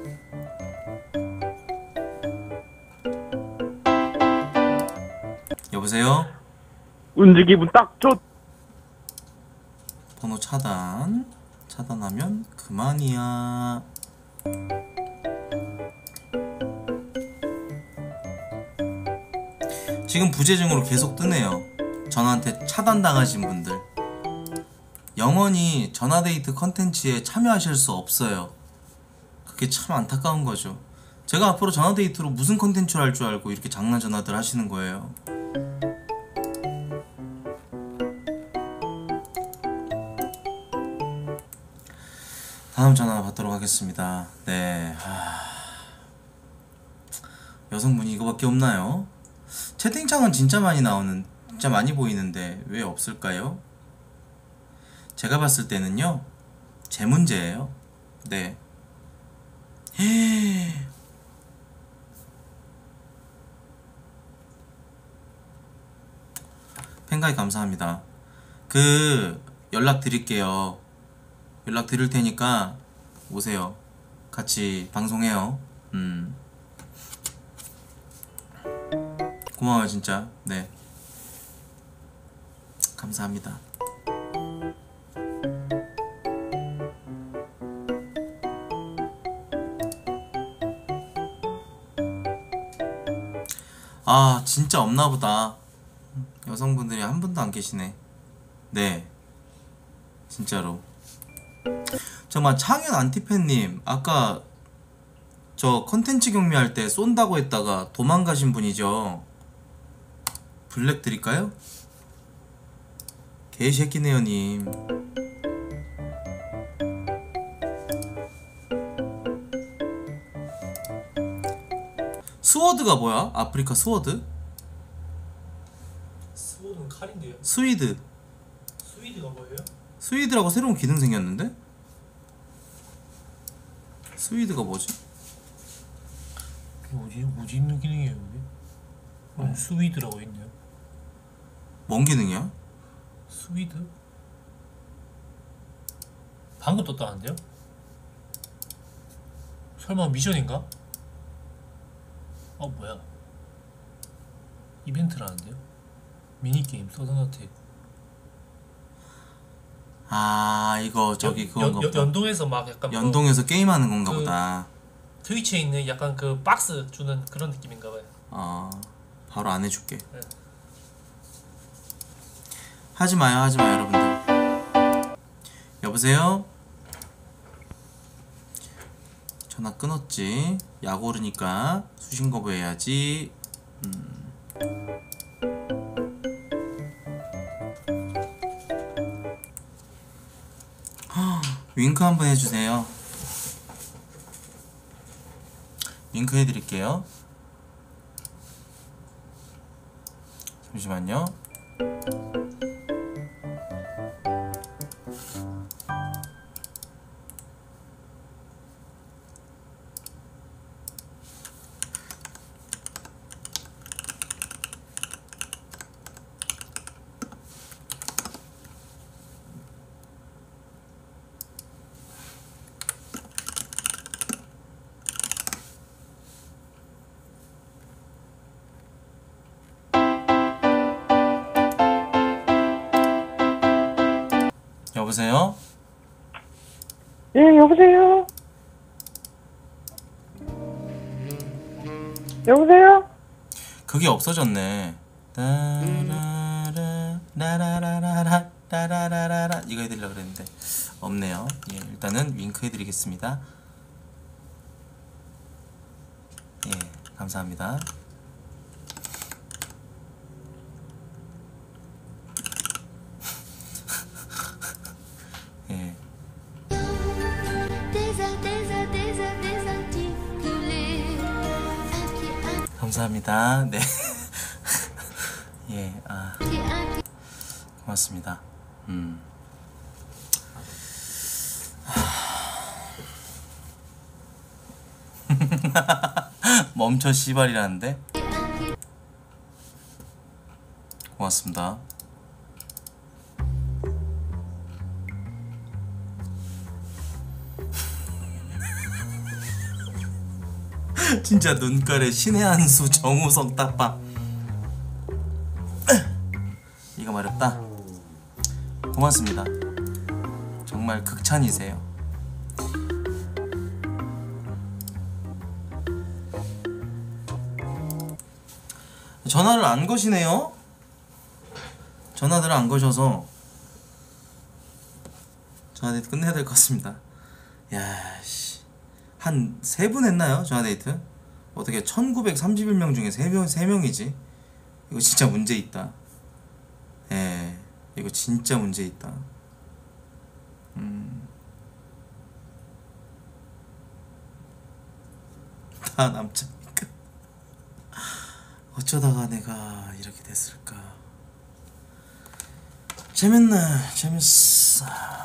여보세요? 움직이면 딱 좋. 번호 차단. 차단하면 그만이야. 지금 부재중으로 계속 뜨네요. 전화한테 차단당하신 분들. 영원히 전화데이트 컨텐츠에 참여하실 수 없어요. 그게 참 안타까운 거죠. 제가 앞으로 전화데이트로 무슨 컨텐츠를 할 줄 알고 이렇게 장난 전화들 하시는 거예요. 다음 전화 받도록 하겠습니다. 네, 하... 여성분이 이거밖에 없나요? 채팅창은 진짜 많이 나오는, 진짜 많이 보이는데 왜 없을까요? 제가 봤을 때는요, 제 문제예요. 네. 팬가입 감사합니다. 그 연락 드릴게요. 연락 드릴 테니까 오세요. 같이 방송해요. 음. 고마워요 진짜. 네. 감사합니다. 아 진짜 없나보다. 여성분들이 한 분도 안 계시네. 네 진짜로. 정말 창현 안티팬님 아까 저 컨텐츠 경매할 때 쏜다고 했다가 도망가신 분이죠. 블랙 드릴까요? 개새끼네요 님. 스워드가 뭐야? 아프리카 스워드? 스워드는 칼인데요. 스위드. 스위드가 뭐예요? 스위드라고 새로운 기능 생겼는데? 스위드가 뭐지? 어디 어디 있는 기능이에요 여기? 어, 스위드라고 있네요. 뭔 기능이야? 스위드? 방금 떴다는데요? 설마 미션인가? 어 뭐야? 이벤트라는데요? 미니게임 서든어택. 아 이거 저기 연- 그건가 연- 보다. 연동해서 막 약간 뭐 연동해서 게임하는 건가 그- 보다. 트위치에 있는 약간 그 박스 주는 그런 느낌인가 봐요. 어 바로 안 해줄게. 네. 하지 마요, 하지 마요, 여러분들. 여보세요? 전화 끊었지. 약 오르니까 수신 거부해야지. 음. 헉, 윙크 한번 해주세요. 윙크 해드릴게요. 잠시만요. 여보세요? 예, 여보세요? 여보세요? 그게 없어졌네. 따라라 라라라라라 따라라라라 이거 해드리려고 그랬는데 없네요. 예, 일단은 윙크 해드리겠습니다. 예, 감사합니다. 예. 감사합니다. 네. 예, 아. 고맙습니다. 음. 멈춰 씨발이라는데? 고맙습니다. 진짜 눈가에 신의 한 수 정우성 딱봐. 이거 마렵다. 고맙습니다. 정말 극찬이세요. 전화를 안 거시네요. 전화들을 안 거셔서 전화데이트 끝내야 될 것 같습니다. 야씨, 한 세 분 했나요? 전화데이트? 어떻게 천구백삼십일 명 중에 세 명, 세 명이지? 이거 진짜 문제 있다. 예, 이거 진짜 문제 있다. 음. 다 남자니까. 어쩌다가 내가 이렇게 됐을까. 재밌네, 재밌어.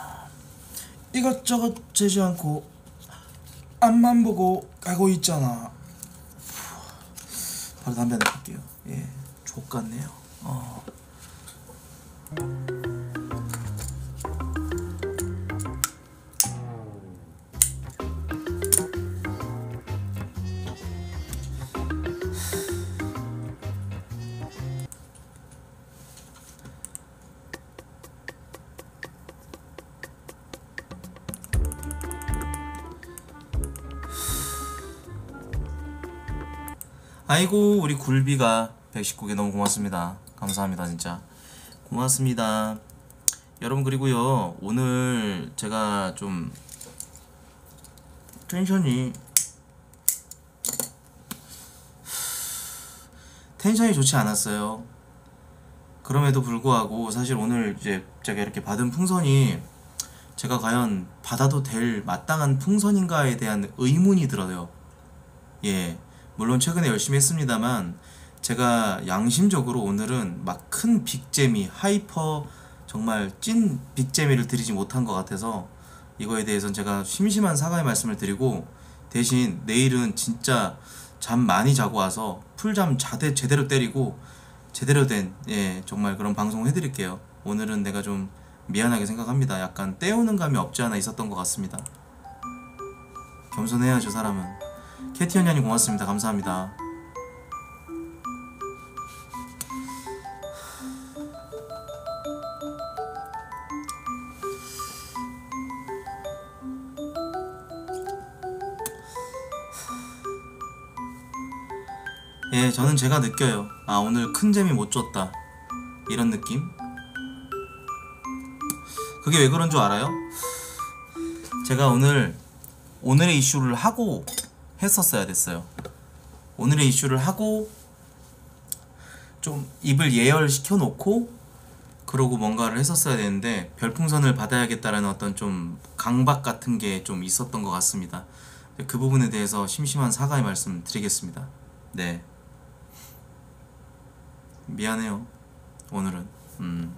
이것저것 재지 않고 앞만 보고 가고 있잖아. 바로 담배 하나 필게요. 예, 족같네요. 어. 아이고 우리 굴비가 백십구 개 너무 고맙습니다. 감사합니다. 진짜 고맙습니다. 여러분, 그리고요 오늘 제가 좀 텐션이 텐션이 좋지 않았어요. 그럼에도 불구하고 사실 오늘 이제 제가 이렇게 받은 풍선이 제가 과연 받아도 될 마땅한 풍선인가에 대한 의문이 들어요. 예, 물론 최근에 열심히 했습니다만 제가 양심적으로 오늘은 막 큰 빅재미, 하이퍼 정말 찐 빅재미를 드리지 못한 것 같아서 이거에 대해서는 제가 심심한 사과의 말씀을 드리고, 대신 내일은 진짜 잠 많이 자고 와서 풀잠 자대 제대로 때리고 제대로 된 예 정말 그런 방송을 해드릴게요. 오늘은 내가 좀 미안하게 생각합니다. 약간 때우는 감이 없지 않아 있었던 것 같습니다. 겸손해야죠 사람은. 캐티언님 고맙습니다. 감사합니다. 예, 저는 제가 느껴요. 아, 오늘 큰 재미 못 줬다 이런 느낌? 그게 왜 그런 줄 알아요? 제가 오늘 오늘의 이슈를 하고 했었어야 됐어요. 오늘의 이슈를 하고 좀 입을 예열시켜 놓고 그러고 뭔가를 했었어야 되는데 별풍선을 받아야겠다라는 어떤 좀 강박 같은 게 좀 있었던 것 같습니다. 그 부분에 대해서 심심한 사과의 말씀 드리겠습니다. 네, 미안해요 오늘은. 음.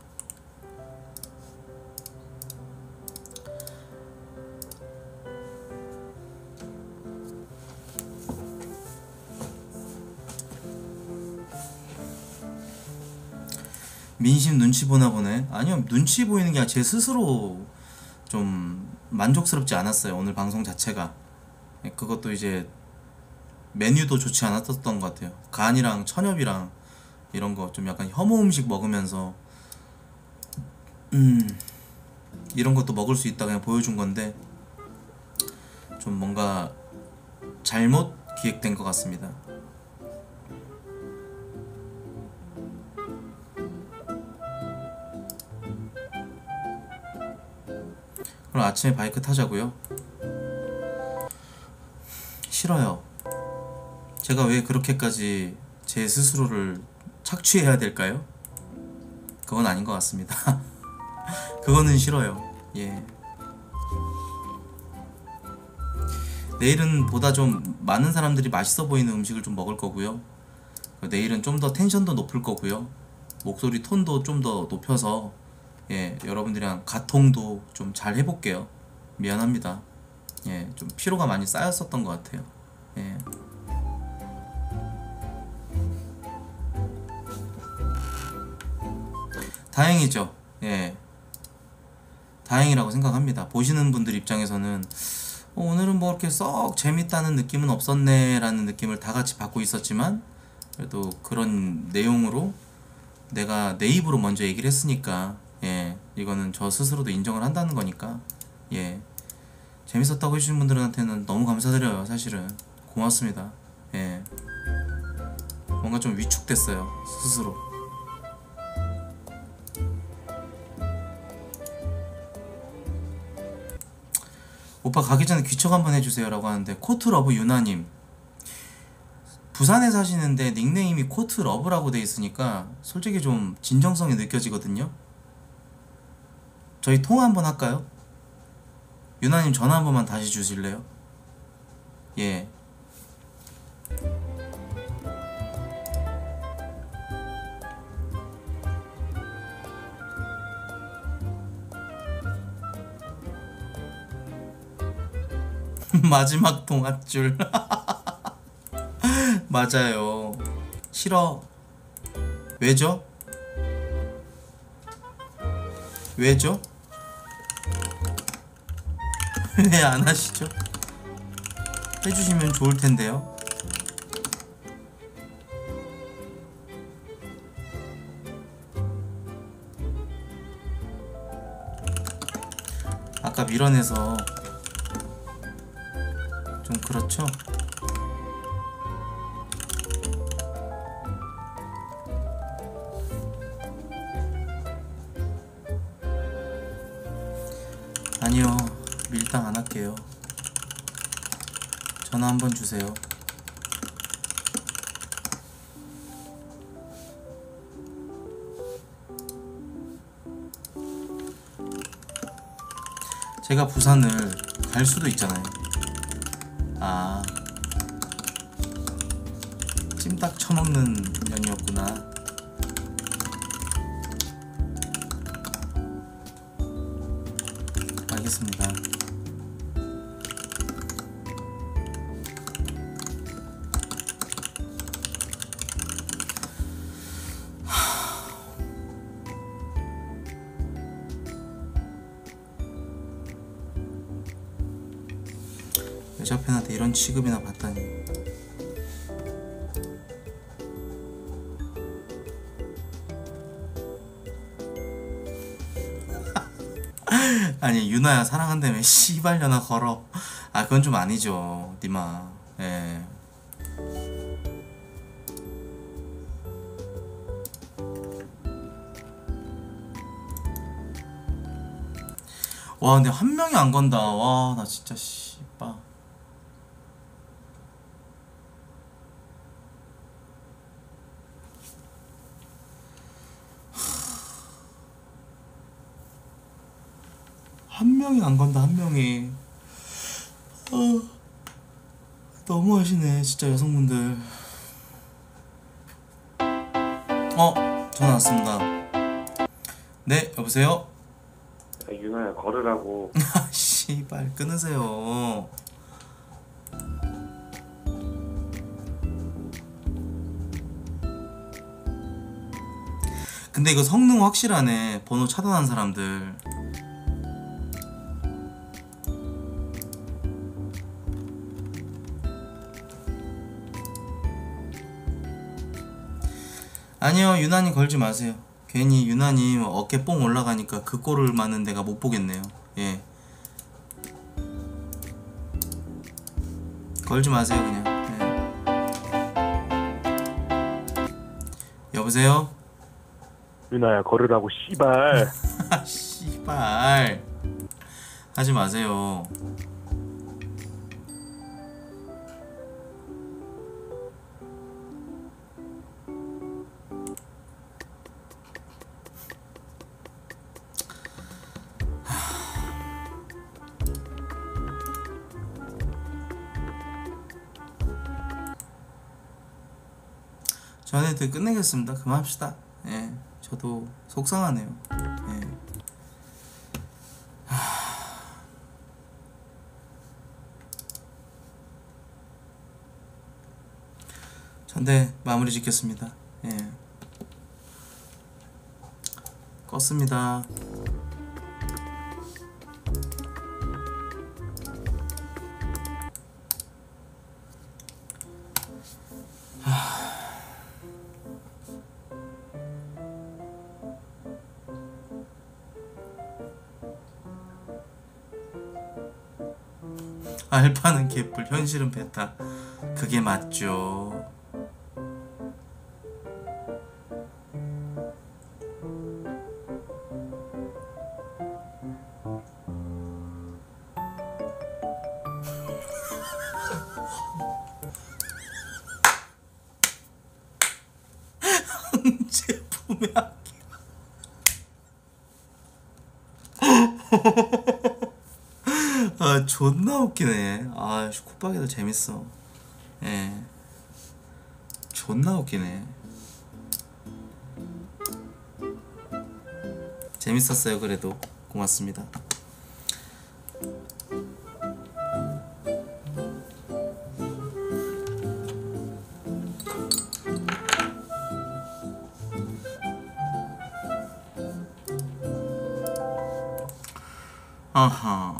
민심 눈치 보나 보네. 아니요, 눈치 보이는 게 아니라 제 스스로 좀 만족스럽지 않았어요 오늘 방송 자체가. 그것도 이제 메뉴도 좋지 않았었던 것 같아요. 간이랑 천엽이랑 이런 거 좀 약간 혐오 음식 먹으면서 음 이런 것도 먹을 수 있다 그냥 보여준 건데 좀 뭔가 잘못 기획된 것 같습니다. 그럼 아침에 바이크 타자고요? 싫어요. 제가 왜 그렇게까지 제 스스로를 착취해야 될까요? 그건 아닌 것 같습니다. 그거는 싫어요. 예. 내일은 보다 좀 많은 사람들이 맛있어 보이는 음식을 좀 먹을 거고요. 내일은 좀 더 텐션도 높을 거고요. 목소리 톤도 좀 더 높여서 예, 여러분들이랑 가통도 좀 잘 해볼게요. 미안합니다. 예, 좀 피로가 많이 쌓였었던 것 같아요. 예. 다행이죠. 예. 다행이라고 생각합니다. 보시는 분들 입장에서는 어, 오늘은 뭐 이렇게 썩 재밌다는 느낌은 없었네 라는 느낌을 다 같이 받고 있었지만 그래도 그런 내용으로 내가 내 입으로 먼저 얘기를 했으니까 예, 이거는 저 스스로도 인정을 한다는 거니까 예, 재밌었다고 해주신 분들한테는 너무 감사드려요. 사실은 고맙습니다. 예, 뭔가 좀 위축됐어요 스스로. 오빠 가기 전에 귀척 한번 해주세요 라고 하는데, 코트러브 유나님, 부산에 사시는데 닉네임이 코트러브라고 돼 있으니까 솔직히 좀 진정성이 느껴지거든요. 저희 통화 한번 할까요? 유나님 전화 한 번만 다시 주실래요? 예. 마지막 통화줄. 맞아요. 싫어. 왜죠? 왜죠? 왜 안 하시죠? 해주시면 좋을 텐데요. 아까 밀어내서 좀 그렇죠? 아니요, 밀당 안 할게요. 전화 한번 주세요. 제가 부산을 갈 수도 있잖아요. 아, 찜닭 처먹는 년이었구나. 알겠습니다. 여자 팬한테 이런 취급이나 받다니. 아니 유나야 사랑한다며 씨발려나 걸어. 아 그건 좀 아니죠 니마. 예. 와 근데 한 명이 안 건다. 와 나 진짜 씨발. 한 명이 안 건다 한 명이. 어, 너무 하시네 진짜 여성분들. 어 전화 왔습니다. 네 여보세요. 유나야 걸으라고. 아 씨발 끊으세요. 근데 이거 성능 확실하네. 번호 차단한 사람들. 아니요 유나님 걸지 마세요. 괜히 유나님 어깨 뽕 올라가니까 그 꼴을 맞는 데가 못 보겠네요. 예. 걸지 마세요 그냥. 예. 여보세요? 유나야 걸으라고 씨발. 씨발 하지 마세요. 전에 끝내겠습니다. 그만합시다. 예, 저도 속상하네요. 예. 하... 전대 마무리 짓겠습니다. 예. 껐습니다. 알바는 개뿔 현실은 베타. 그게 맞죠. 제품의 악기. 아 존나 웃기네. 아 콧박이도 재밌어. 예, 존나 웃기네. 재밌었어요. 그래도 고맙습니다. 아하.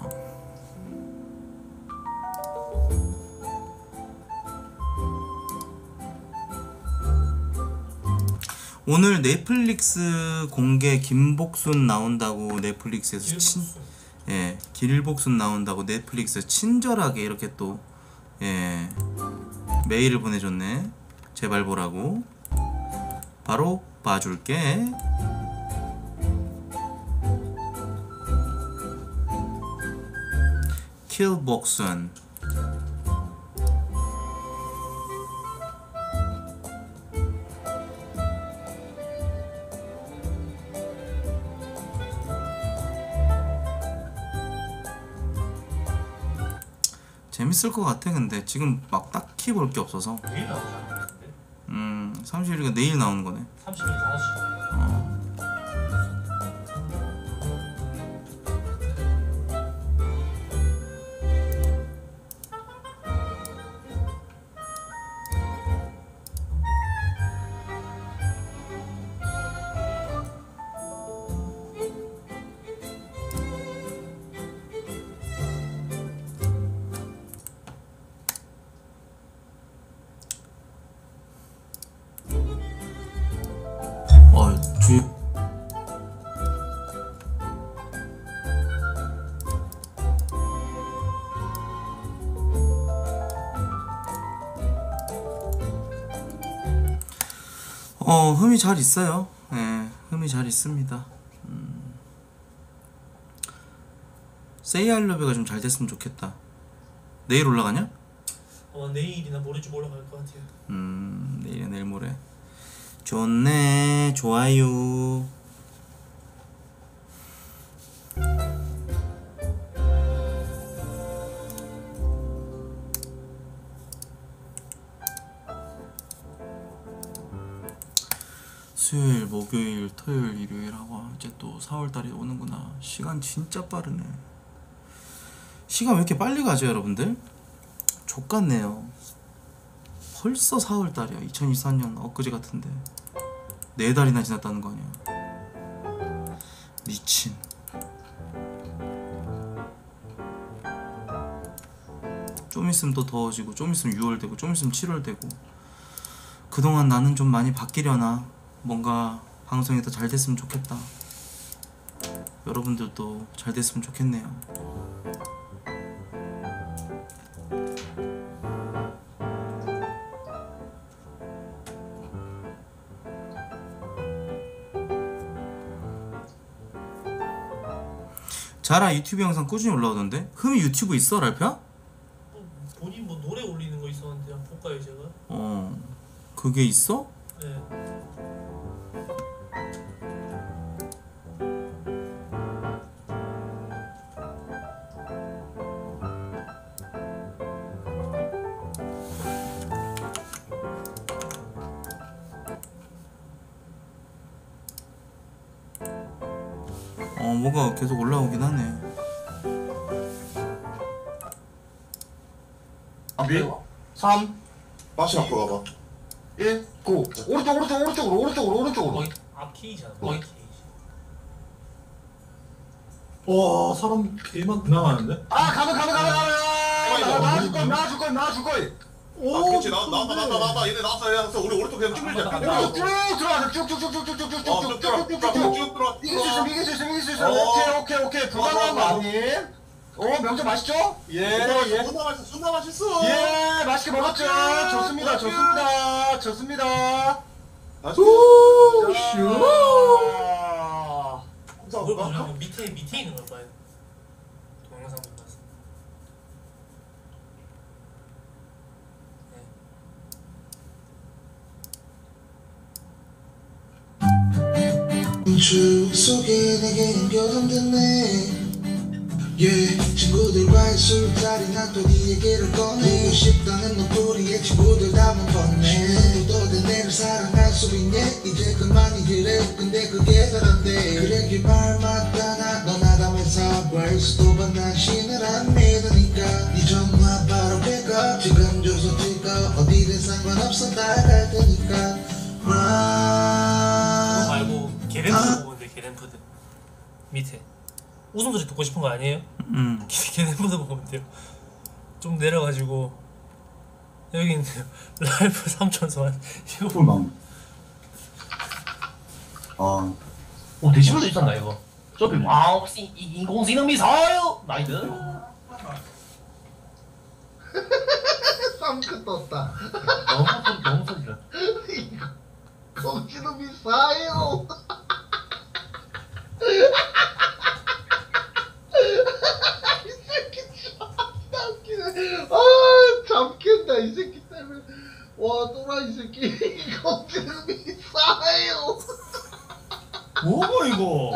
오늘 넷플릭스 공개 김복순 나온다고 넷플릭스에서 친, 예, 길복순 나온다고 넷플릭스 친절하게 이렇게 또 예, 메일을 보내줬네. 제발 보라고. 바로 봐줄게. 길복순. 재밌을 것 같아. 근데 지금 막 딱히 볼 게 없어서. 내일 나오지 않았는데? 음 삼십일이가 내일 나오는 거네. 삼십일 다섯 시. 어. 어, 흠이 잘 있어요. 예, 흠이 잘 있습니다. 음. 세이 알러베가 좀 잘 됐으면 좋겠다. 내일 올라가냐? 어 내일이나 모레쯤 올라갈 것 같아요. 음, 내일이나 내일 모레. 좋네, 좋아요. 수요일, 목요일, 토요일, 일요일 하고 이제 또 사월달이 오는구나. 시간 진짜 빠르네. 시간 왜 이렇게 빨리 가죠, 여러분들? 족같네요. 벌써 사월달이야. 이천이십사 년 엊그제 같은데 네 달이나 지났다는 거 아니야. 미친. 좀 있으면 또 더워지고, 좀 있으면 유월 되고, 좀 있으면 칠월 되고. 그동안 나는 좀 많이 바뀌려나. 뭔가 방송이 더 잘 됐으면 좋겠다. 여러분들도 잘 됐으면 좋겠네요. 자라 유튜브 영상 꾸준히 올라오던데? 흠이 유튜브 있어, 랄프야? 뭐, 본인 뭐 노래 올리는 거 있었는데 한번 볼까요 제가? 어, 그게 있어? 네. 어, 뭐가 계속 올라오긴 하네. 준비 삼 마시 앞으로 가봐 일 구 오른쪽 오른쪽 오른쪽으로 오른쪽으로 오른쪽으로 거의 앞 키이잖아. 거의 키이지. 와 사람 개만 나가는데? 아 가면 가면 가면 가면 나와줄 거임 나와줄 거임 나와줄 거임 오 그렇지 나왔다 나왔다 나왔다 나왔다 얘네 나왔어 얘네 나왔어 우리 오른쪽 그냥 쭉 밀자 쭉 들어가자 쭉쭉쭉쭉쭉쭉쭉쭉쭉쭉쭉 들어와 이길 수 있음 이길 수 있음 이길 수 있음 오케이 오케이 오케이 불가능한 거 아님 오 명절 맛있죠? 예예 존나 맛있어 존나 맛있어 예 맛있게 먹었죠 좋습니다 좋습니다 좋습니다 오슈 그걸 보려면 밑에 밑에 있는 걸 봐요. 동영상 보면서. 추억 속에 내게 남겨뒀네 yeah, 친구들과의 술자리 난 또 네 얘기를 꺼내 보고 싶다는 목소리에 친구들 담은 번네 또 내를 사랑할 수 있네 이제 그만이 그래 근데 그게 다른데 그래 그 말 맞다 나 넌 아담에서 벌써 반 당신을 안 믿으니까 네 전화 바로 백업 지금 줘서 찍어 어디든 상관없어 나갈 테니까 그거 말고 게렌푸드 보는데 게렌푸드 밑에 웃음소리 듣고 싶은 거 아니에요? 음. 게렌푸드 보면 돼요. 좀 내려가지고 여기 있네요. 라이프 삼천 소환 이거 꿀망 아 오 데시벨도 있었나 이거? 저기 와 혹시 인공지능 미사일 나이드 쌈크 떴다 너무 소리 너무 소리를 공지는 미사일 이 새끼 존나 웃기네 아 잠깐다 이 새끼 때문에 와 또라 이 새끼 공지는 미사일 뭐고 이거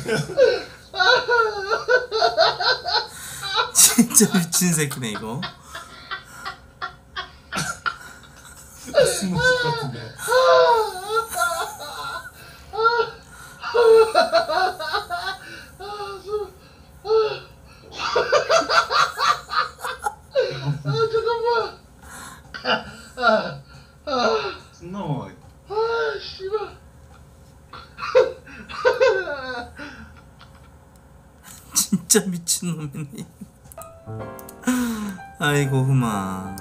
진짜 미친 새끼네 이거. 숨을 쉴것 같은데. 아 잠깐만. 아, 아, 너무 아, 씨발. 진짜 미친놈이네. 아이고 후마.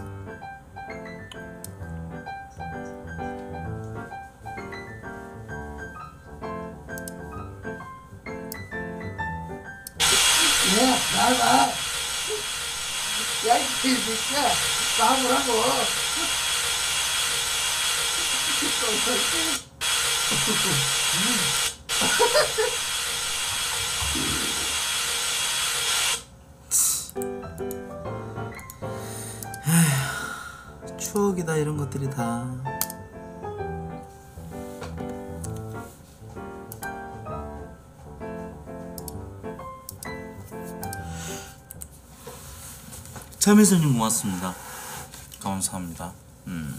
야, 나가. 야, 이 새끼야. 나무라고. 에휴, 추억이다 이런 것들이 다. 참외선님 고맙습니다. 감사합니다. 음,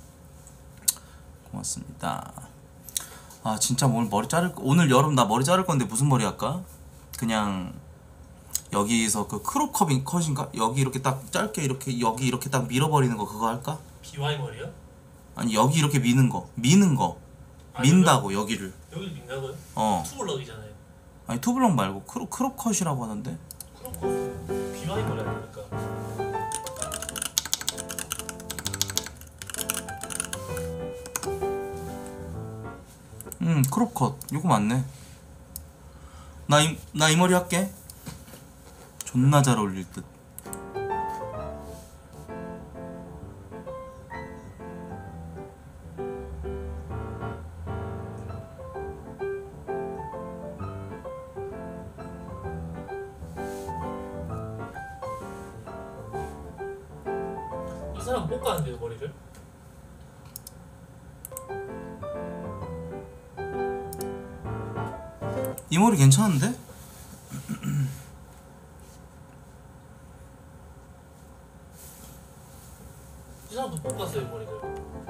고맙습니다. 아 진짜 오늘 머리 자를 오늘 여름 나 머리 자를 건데 무슨 머리 할까? 그냥 여기서 그 크롭 컵인 컷인가? 여기 이렇게 딱 짧게 이렇게 여기 이렇게 딱 밀어버리는 거 그거 할까? 비와이 머리요? 아니 여기 이렇게 미는 거 미는 거 아, 민다고 여기를. 여기를 민다고요? 어. 투블럭이잖아요. 아니 투블럭 말고 크롭 크롭 컷이라고 하던데. 비와이 머리 아닙니까? 음 크롭 컷 이거 맞네. 나 이 나 이 머리 할게. 존나 잘 어울릴 듯. 이 사람 못 가는데요 머리를? 이 머리 괜찮은데? 이 사람도 못 갔어요 머리를.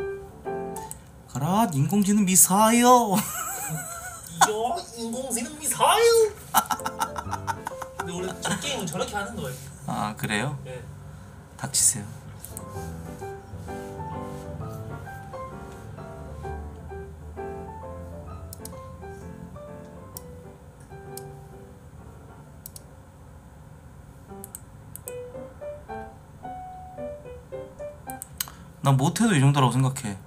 가라 인공지능 미사일. 이요 인공지능 미사일. 근데 원래 저 게임은 저렇게 하는 거예요. 아 그래요? 네. 닥치세요. 난 못해도 이 정도라고 생각해.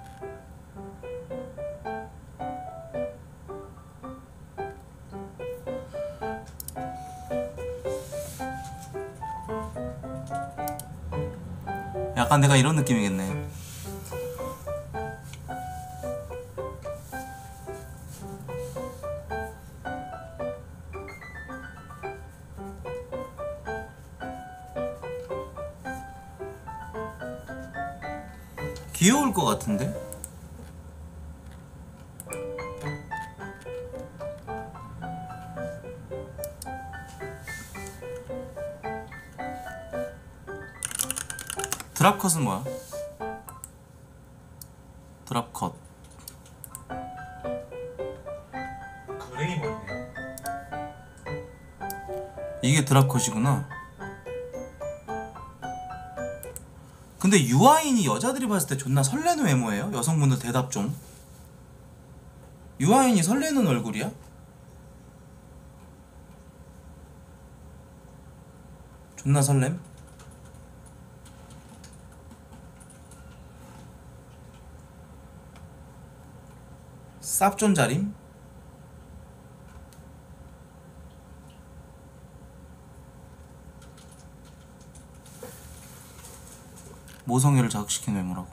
약간 내가 이런 느낌이겠네. 귀여울 것 같은데? 드랍컷은 뭐야? 드랍컷 그레이 머리네요. 이게 드랍컷이구나. 근데 유아인이 여자들이 봤을 때 존나 설레는 외모예요? 여성분들 대답 좀. 유아인이 설레는 얼굴이야? 존나 설렘? 쌉존자림? 모성애를 자극시키는 외모라고.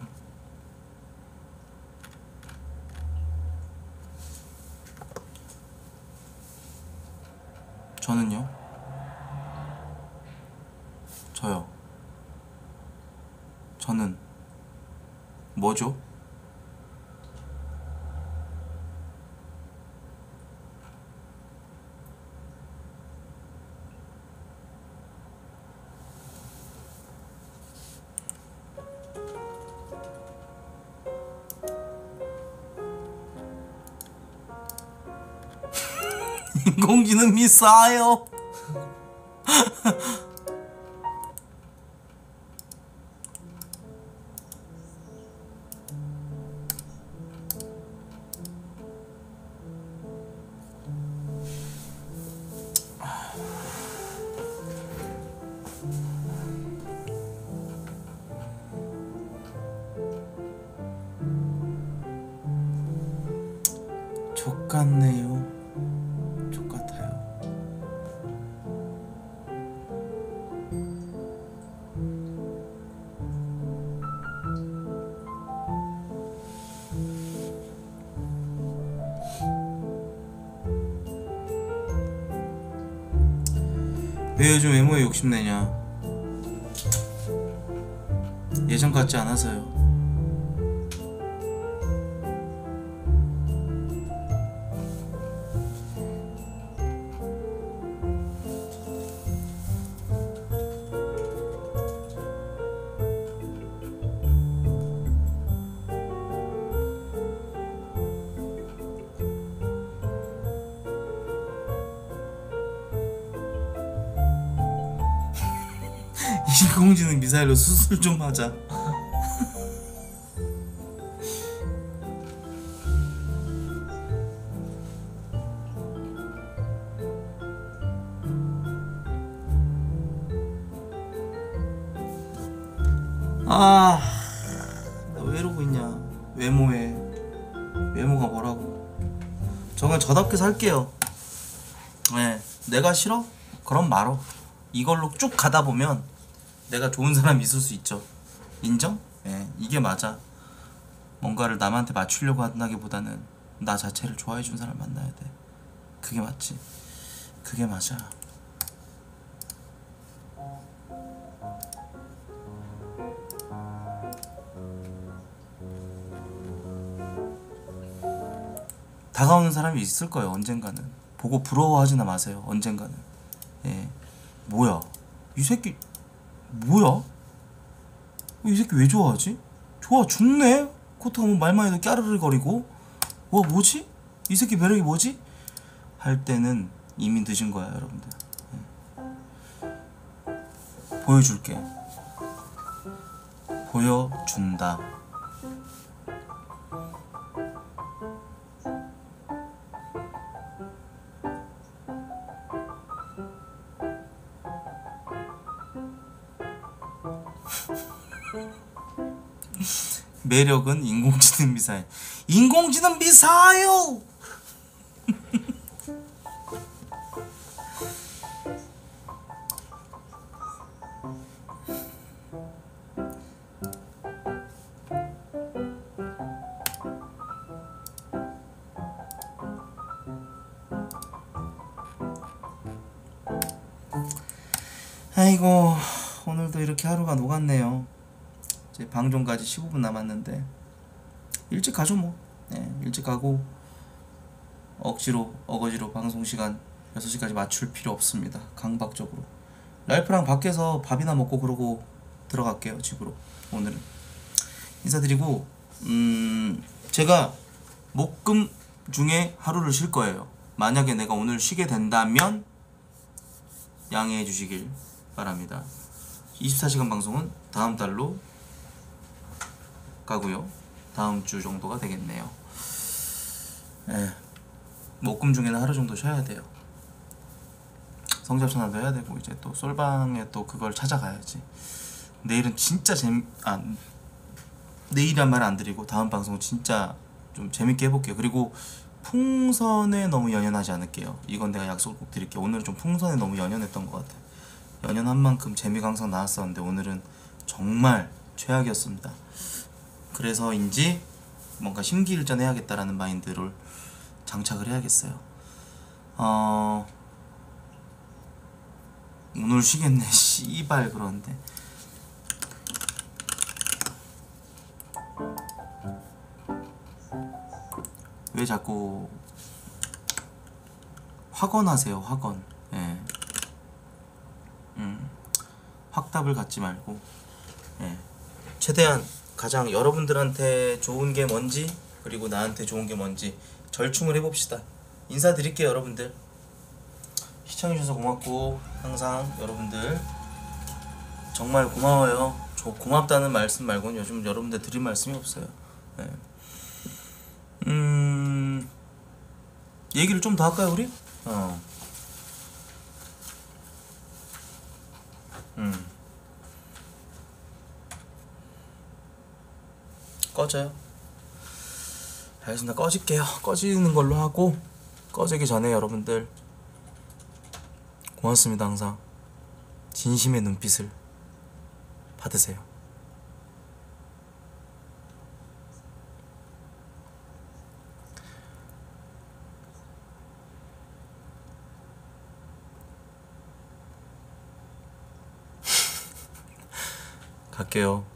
저는요? 저요. 저는 뭐죠? 인공지능 미사요. 족같네요. 족같아요. 왜 요즘 외모에 욕심내냐? 예전 같지 않아서요. 인공지능 미사일로 수술 좀 하자. 아, 나 왜 이러고 있냐? 외모에 외모가 뭐라고? 저건 저답게 살게요. 네, 내가 싫어? 그럼 말어. 이걸로 쭉 가다 보면 내가 좋은 사람이 있을 수 있죠. 인정? 예, 이게 맞아. 뭔가를 남한테 맞추려고 한다기보다는 나 자체를 좋아해준 사람 만나야 돼. 그게 맞지. 그게 맞아. 다가오는 사람이 있을 거예요. 언젠가는. 보고 부러워하지나 마세요. 언젠가는. 예. 뭐야? 이 새끼 뭐야? 이 새끼 왜 좋아하지? 좋아 죽네? 코트가 뭐 말만 해도 까르르거리고. 와 뭐지? 이 새끼 매력이 뭐지? 할 때는 이미 늦은 거야 여러분들. 예. 보여줄게. 보여준다. 매력은 인공지능 미사일. 인공지능 미사일! 아이고, 오늘도 이렇게 하루가 녹았네요. 이제 방송까지 십오 분 남았는데 일찍 가죠 뭐. 네, 일찍 가고 억지로 어거지로 방송시간 여섯 시까지 맞출 필요 없습니다. 강박적으로 랄프랑 밖에서 밥이나 먹고 그러고 들어갈게요. 집으로. 오늘은 인사드리고 음 제가 목금 중에 하루를 쉴 거예요. 만약에 내가 오늘 쉬게 된다면 양해해 주시길 바랍니다. 이십사 시간 방송은 다음 달로 가고요. 다음 주 정도가 되겠네요. 예. 목금 중에는 하루 정도 쉬어야 돼요. 성접선화도 해야 되고 이제 또 솔방에 또 그걸 찾아가야지. 내일은 진짜 재미 아 내일이란 말 안 드리고 다음 방송 진짜 좀 재밌게 해볼게요. 그리고 풍선에 너무 연연하지 않을게요. 이건 내가 약속을 꼭 드릴게요. 오늘은 좀 풍선에 너무 연연했던 것 같아요. 연연한 만큼 재미가 항상 나왔었는데 오늘은 정말 최악이었습니다. 그래서인지 뭔가 심기일전해야겠다라는 마인드를 장착을 해야겠어요. 어... 오늘 쉬겠네. 씨발 그런데 왜 자꾸 확언하세요. 확언. 예. 음. 확답을 갖지 말고 예. 최대한 가장 여러분들한테 좋은 게 뭔지 그리고 나한테 좋은 게 뭔지 절충을 해봅시다. 인사드릴게요 여러분들. 시청해주셔서 고맙고 항상 여러분들 정말 고마워요. 저 고맙다는 말씀 말고는 요즘 여러분들 드릴 말씀이 없어요. 네. 음 얘기를 좀 더 할까요 우리? 어. 음. 꺼져요. 알겠습니다. 꺼질게요. 꺼지는 걸로 하고 꺼지기 전에 여러분들 고맙습니다. 항상 진심의 눈빛을 받으세요. 갈게요.